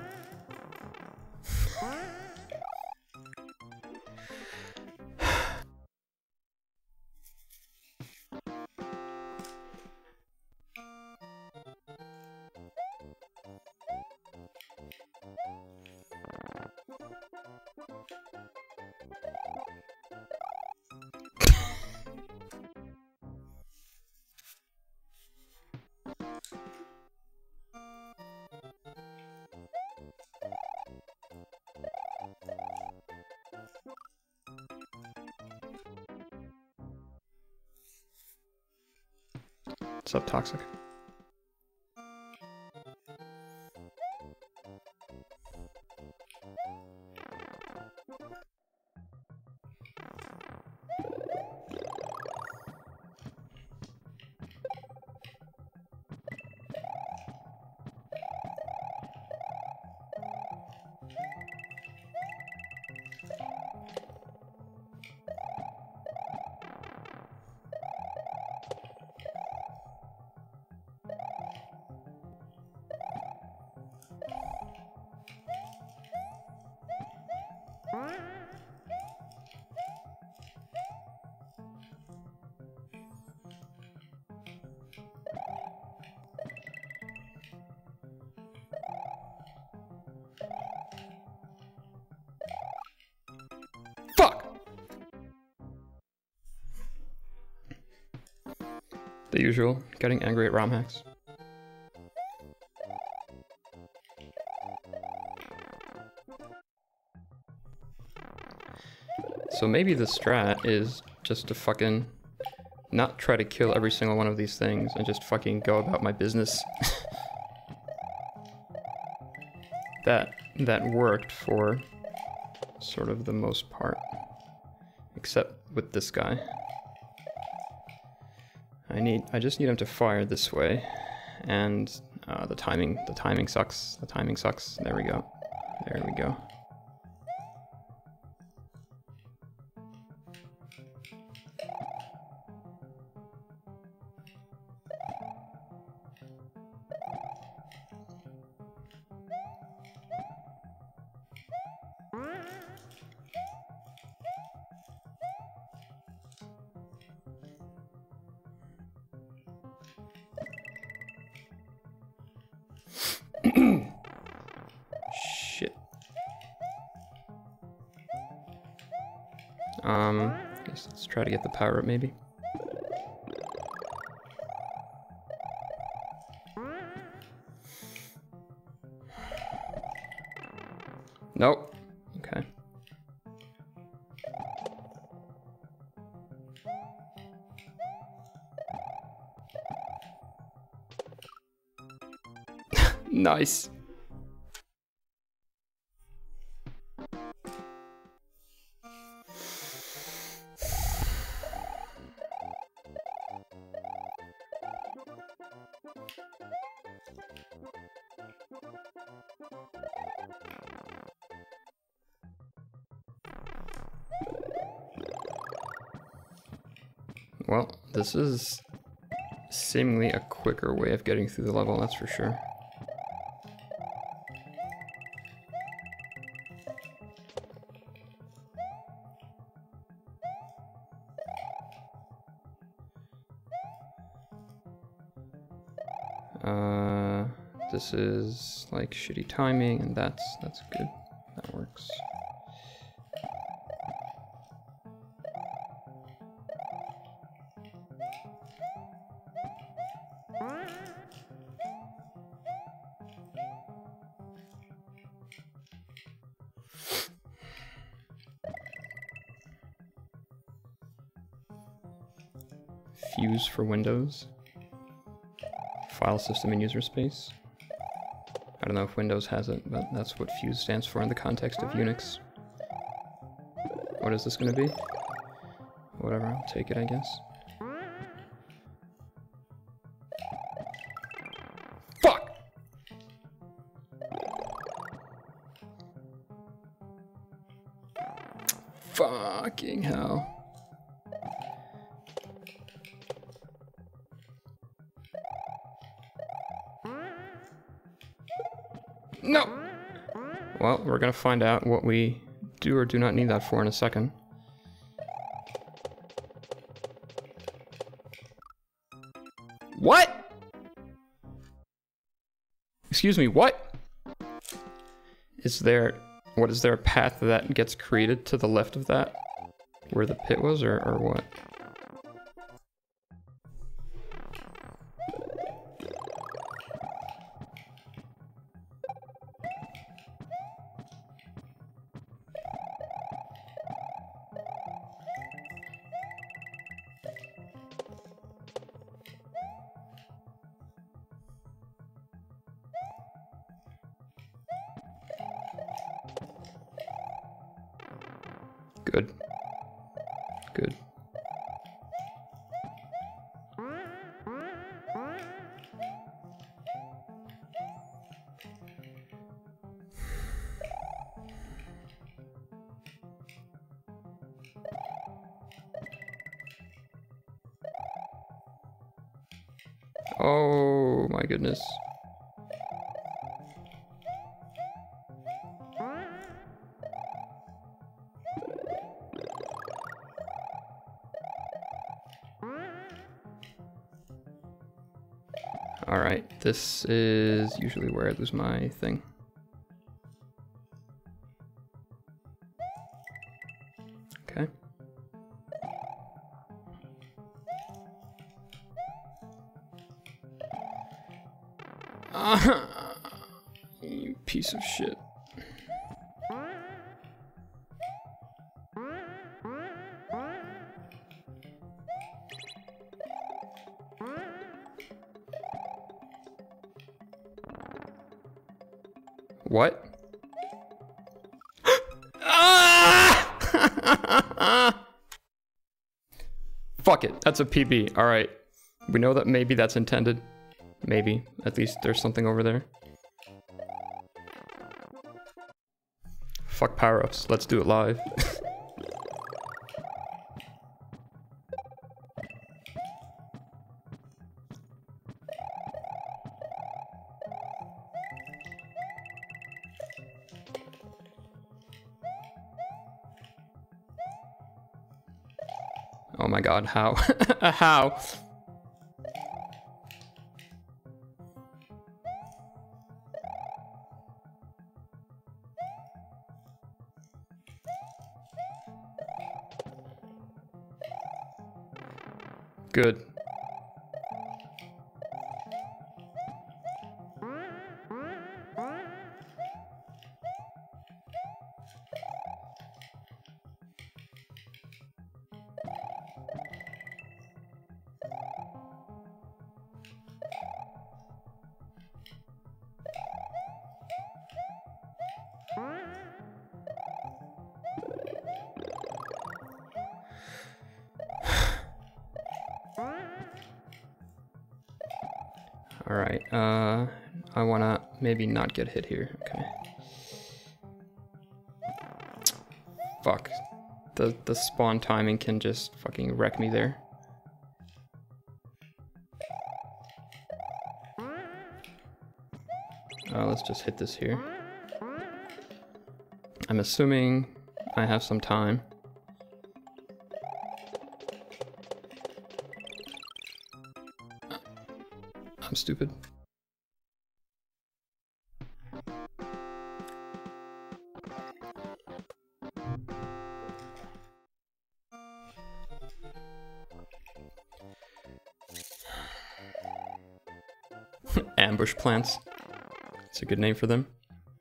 What's up, Toxic? The usual, getting angry at ROM hacks. So maybe the strat is just to fucking not try to kill every single one of these things and just fucking go about my business. That worked for sort of the most part, except with this guy. I just need him to fire this way, and the timing sucks. The timing sucks. There we go. There we go. Shit. Guess let's try to get the power up maybe. Nope. Okay. Nice. Well, this is seemingly a quicker way of getting through the level, that's for sure. This is like shitty timing, and that's good. That works. Fuse for Windows. File system and user space. I don't know if Windows has it, but that's what Fuse stands for in the context of Unix. What is this gonna be? Whatever, I'll take it, I guess. Fuck! Fucking hell. No! Well, we're gonna find out what we do or do not need that for in a second. What? Excuse me, what? Is there a path that gets created to the left of that? Where the pit was, or what? Good. Good. Oh my goodness. Alright, this is usually where I lose my thing. Okay. You piece of shit. What? Fuck it, that's a PB. Alright. We know that maybe that's intended. Maybe. At least there's something over there. Fuck power-ups. Let's do it live. Oh my god, how? How? Good. Alright, I wanna maybe not get hit here, okay. Fuck. The spawn timing can just fucking wreck me there. Let's just hit this here. I'm assuming I have some time. I'm stupid. Ambush plants. It's a good name for them.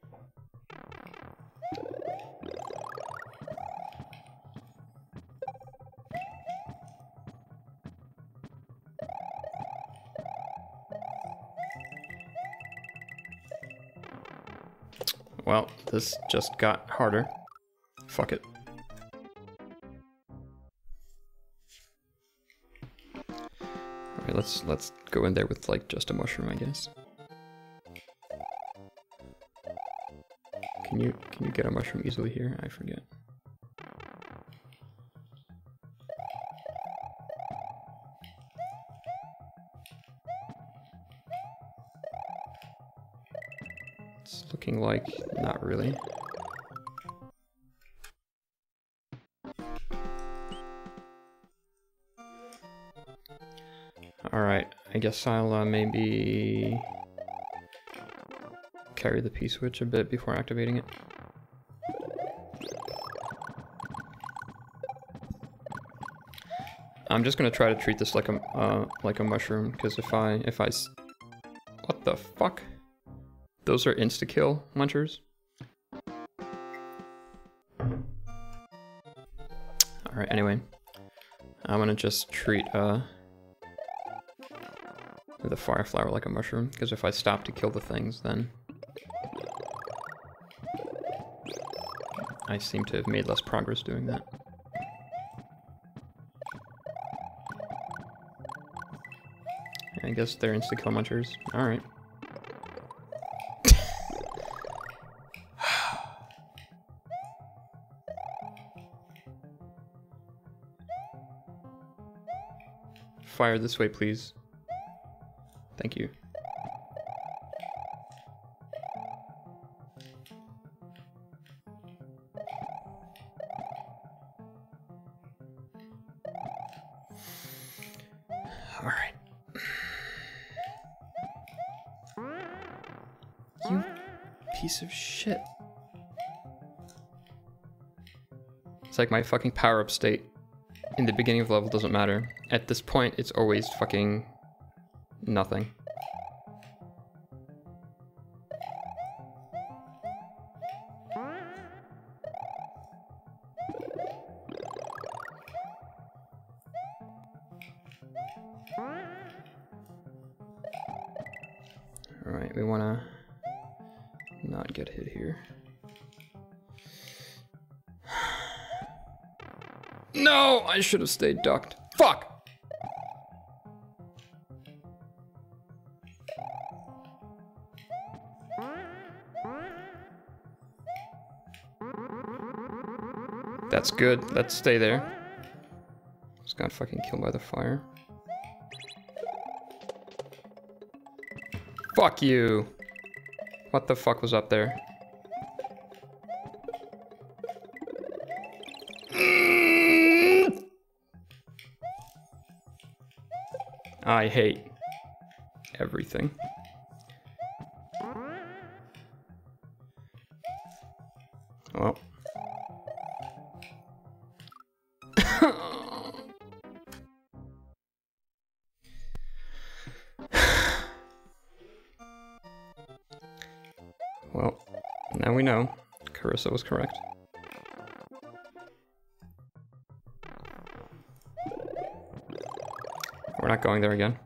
Well, this just got harder. Fuck it. Alright, let's go in there with like just a mushroom, I guess. Can you get a mushroom easily here? I forget. It's looking like not really. Alright, I guess I'll maybe carry the P-switch a bit before activating it. I'm just gonna try to treat this like a mushroom, because if I what the fuck? Those are insta-kill munchers? Alright, anyway. I'm gonna just treat the fire flower like a mushroom, because if I stop to kill the things, then I seem to have made less progress doing that. I guess they're insta-kill munchers. Alright. Fire this way, please. Thank you. All right. You piece of shit. It's like my fucking power-up state in the beginning of the level doesn't matter. At this point, it's always fucking nothing. Alright, we wanna not get hit here. No! I should have stayed ducked. Fuck! That's good. Let's stay there. Just got fucking killed by the fire. Fuck you! What the fuck was up there? I hate everything. Well. Well, now we know. Carissa was correct. We're not going there again.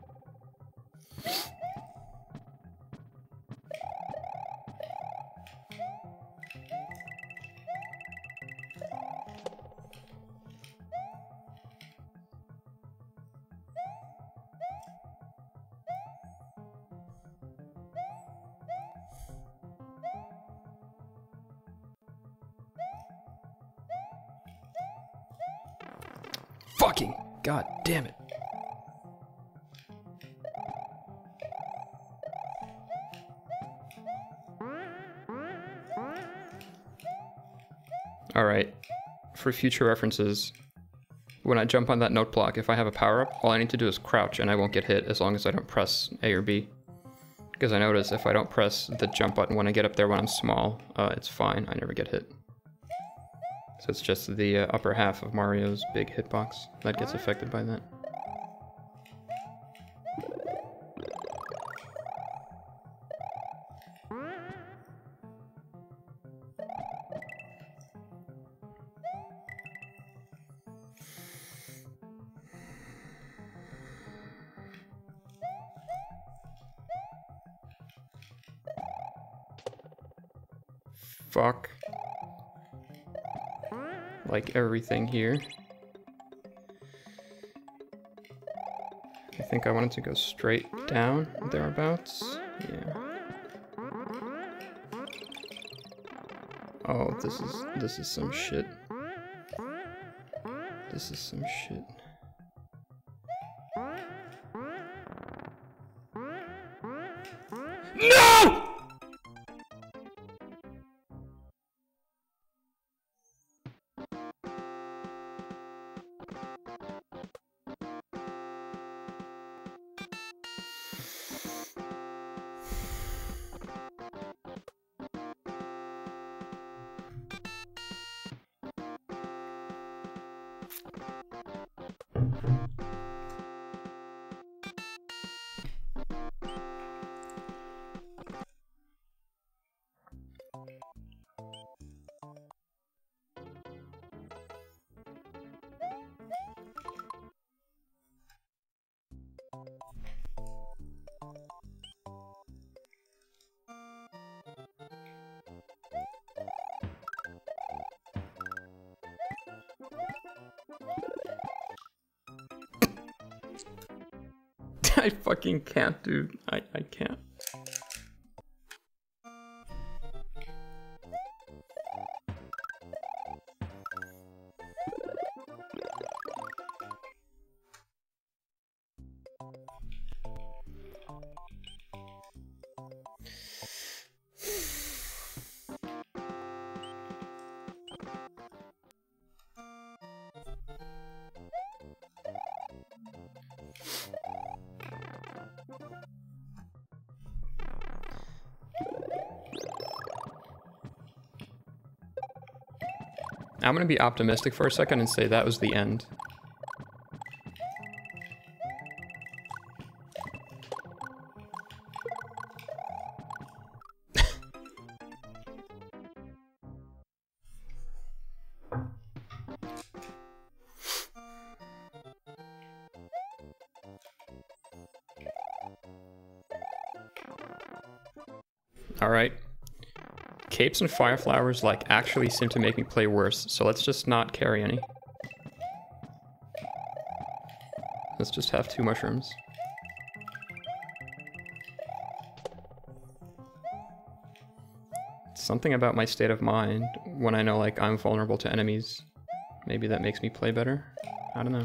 Fucking god damn it. Alright, for future references, when I jump on that note block, if I have a power-up, all I need to do is crouch and I won't get hit as long as I don't press A or B. Because I notice if I don't press the jump button when I get up there when I'm small, it's fine, I never get hit. So it's just the upper half of Mario's big hitbox that gets affected by that. Fuck. Like everything here. I think I wanted to go straight down, thereabouts. Yeah. Oh, this is some shit. This is some shit. No! I fucking can't, dude. I can't. I'm gonna be optimistic for a second and say that was the end. All right. Capes and fire flowers like actually seem to make me play worse, so let's just not carry any. Let's just have 2 mushrooms. Something about my state of mind when I know like I'm vulnerable to enemies. Maybe that makes me play better. I don't know.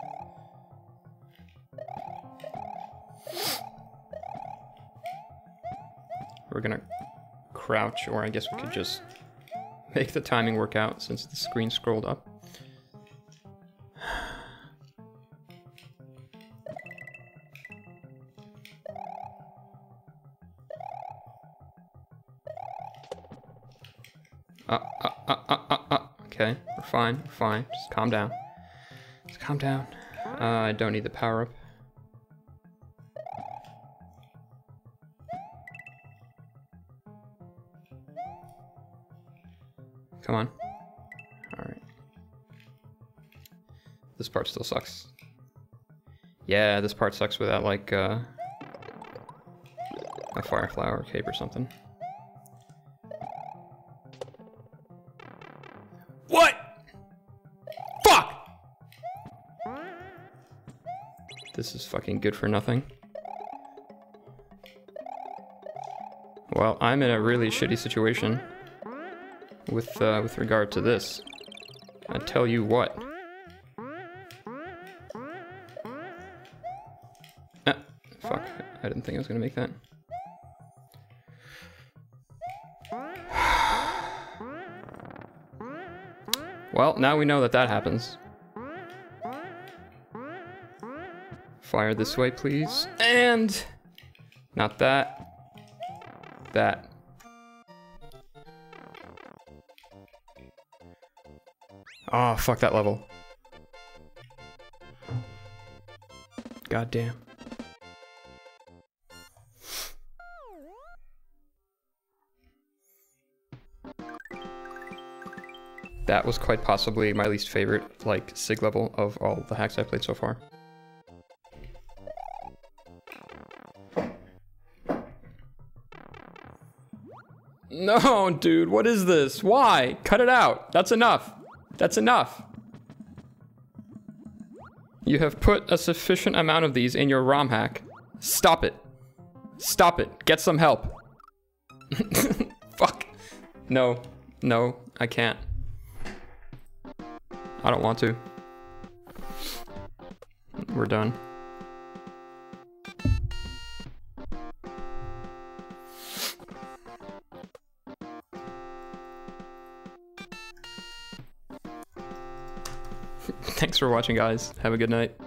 We're gonna crouch, or I guess we could just make the timing work out since the screen scrolled up. Okay, we're fine, we're fine. Just calm down. Just calm down. I don't need the power up. Come on. Alright. This part still sucks. Yeah, this part sucks without like a fire flower cape or something. What? Fuck! This is fucking good for nothing. Well, I'm in a really shitty situation with regard to this. I tell you what. Ah, fuck. I didn't think I was gonna make that. Well, now we know that that happens. Fire this way, please. And... not that. That. Oh, fuck that level. God damn. That was quite possibly my least favorite, like, SIG level of all the hacks I've played so far. No, dude, what is this? Why? Cut it out. That's enough. That's enough. You have put a sufficient amount of these in your ROM hack. Stop it. Stop it. Get some help. Fuck. No. No, I can't. I don't want to. We're done. Thanks for watching, guys. Have a good night.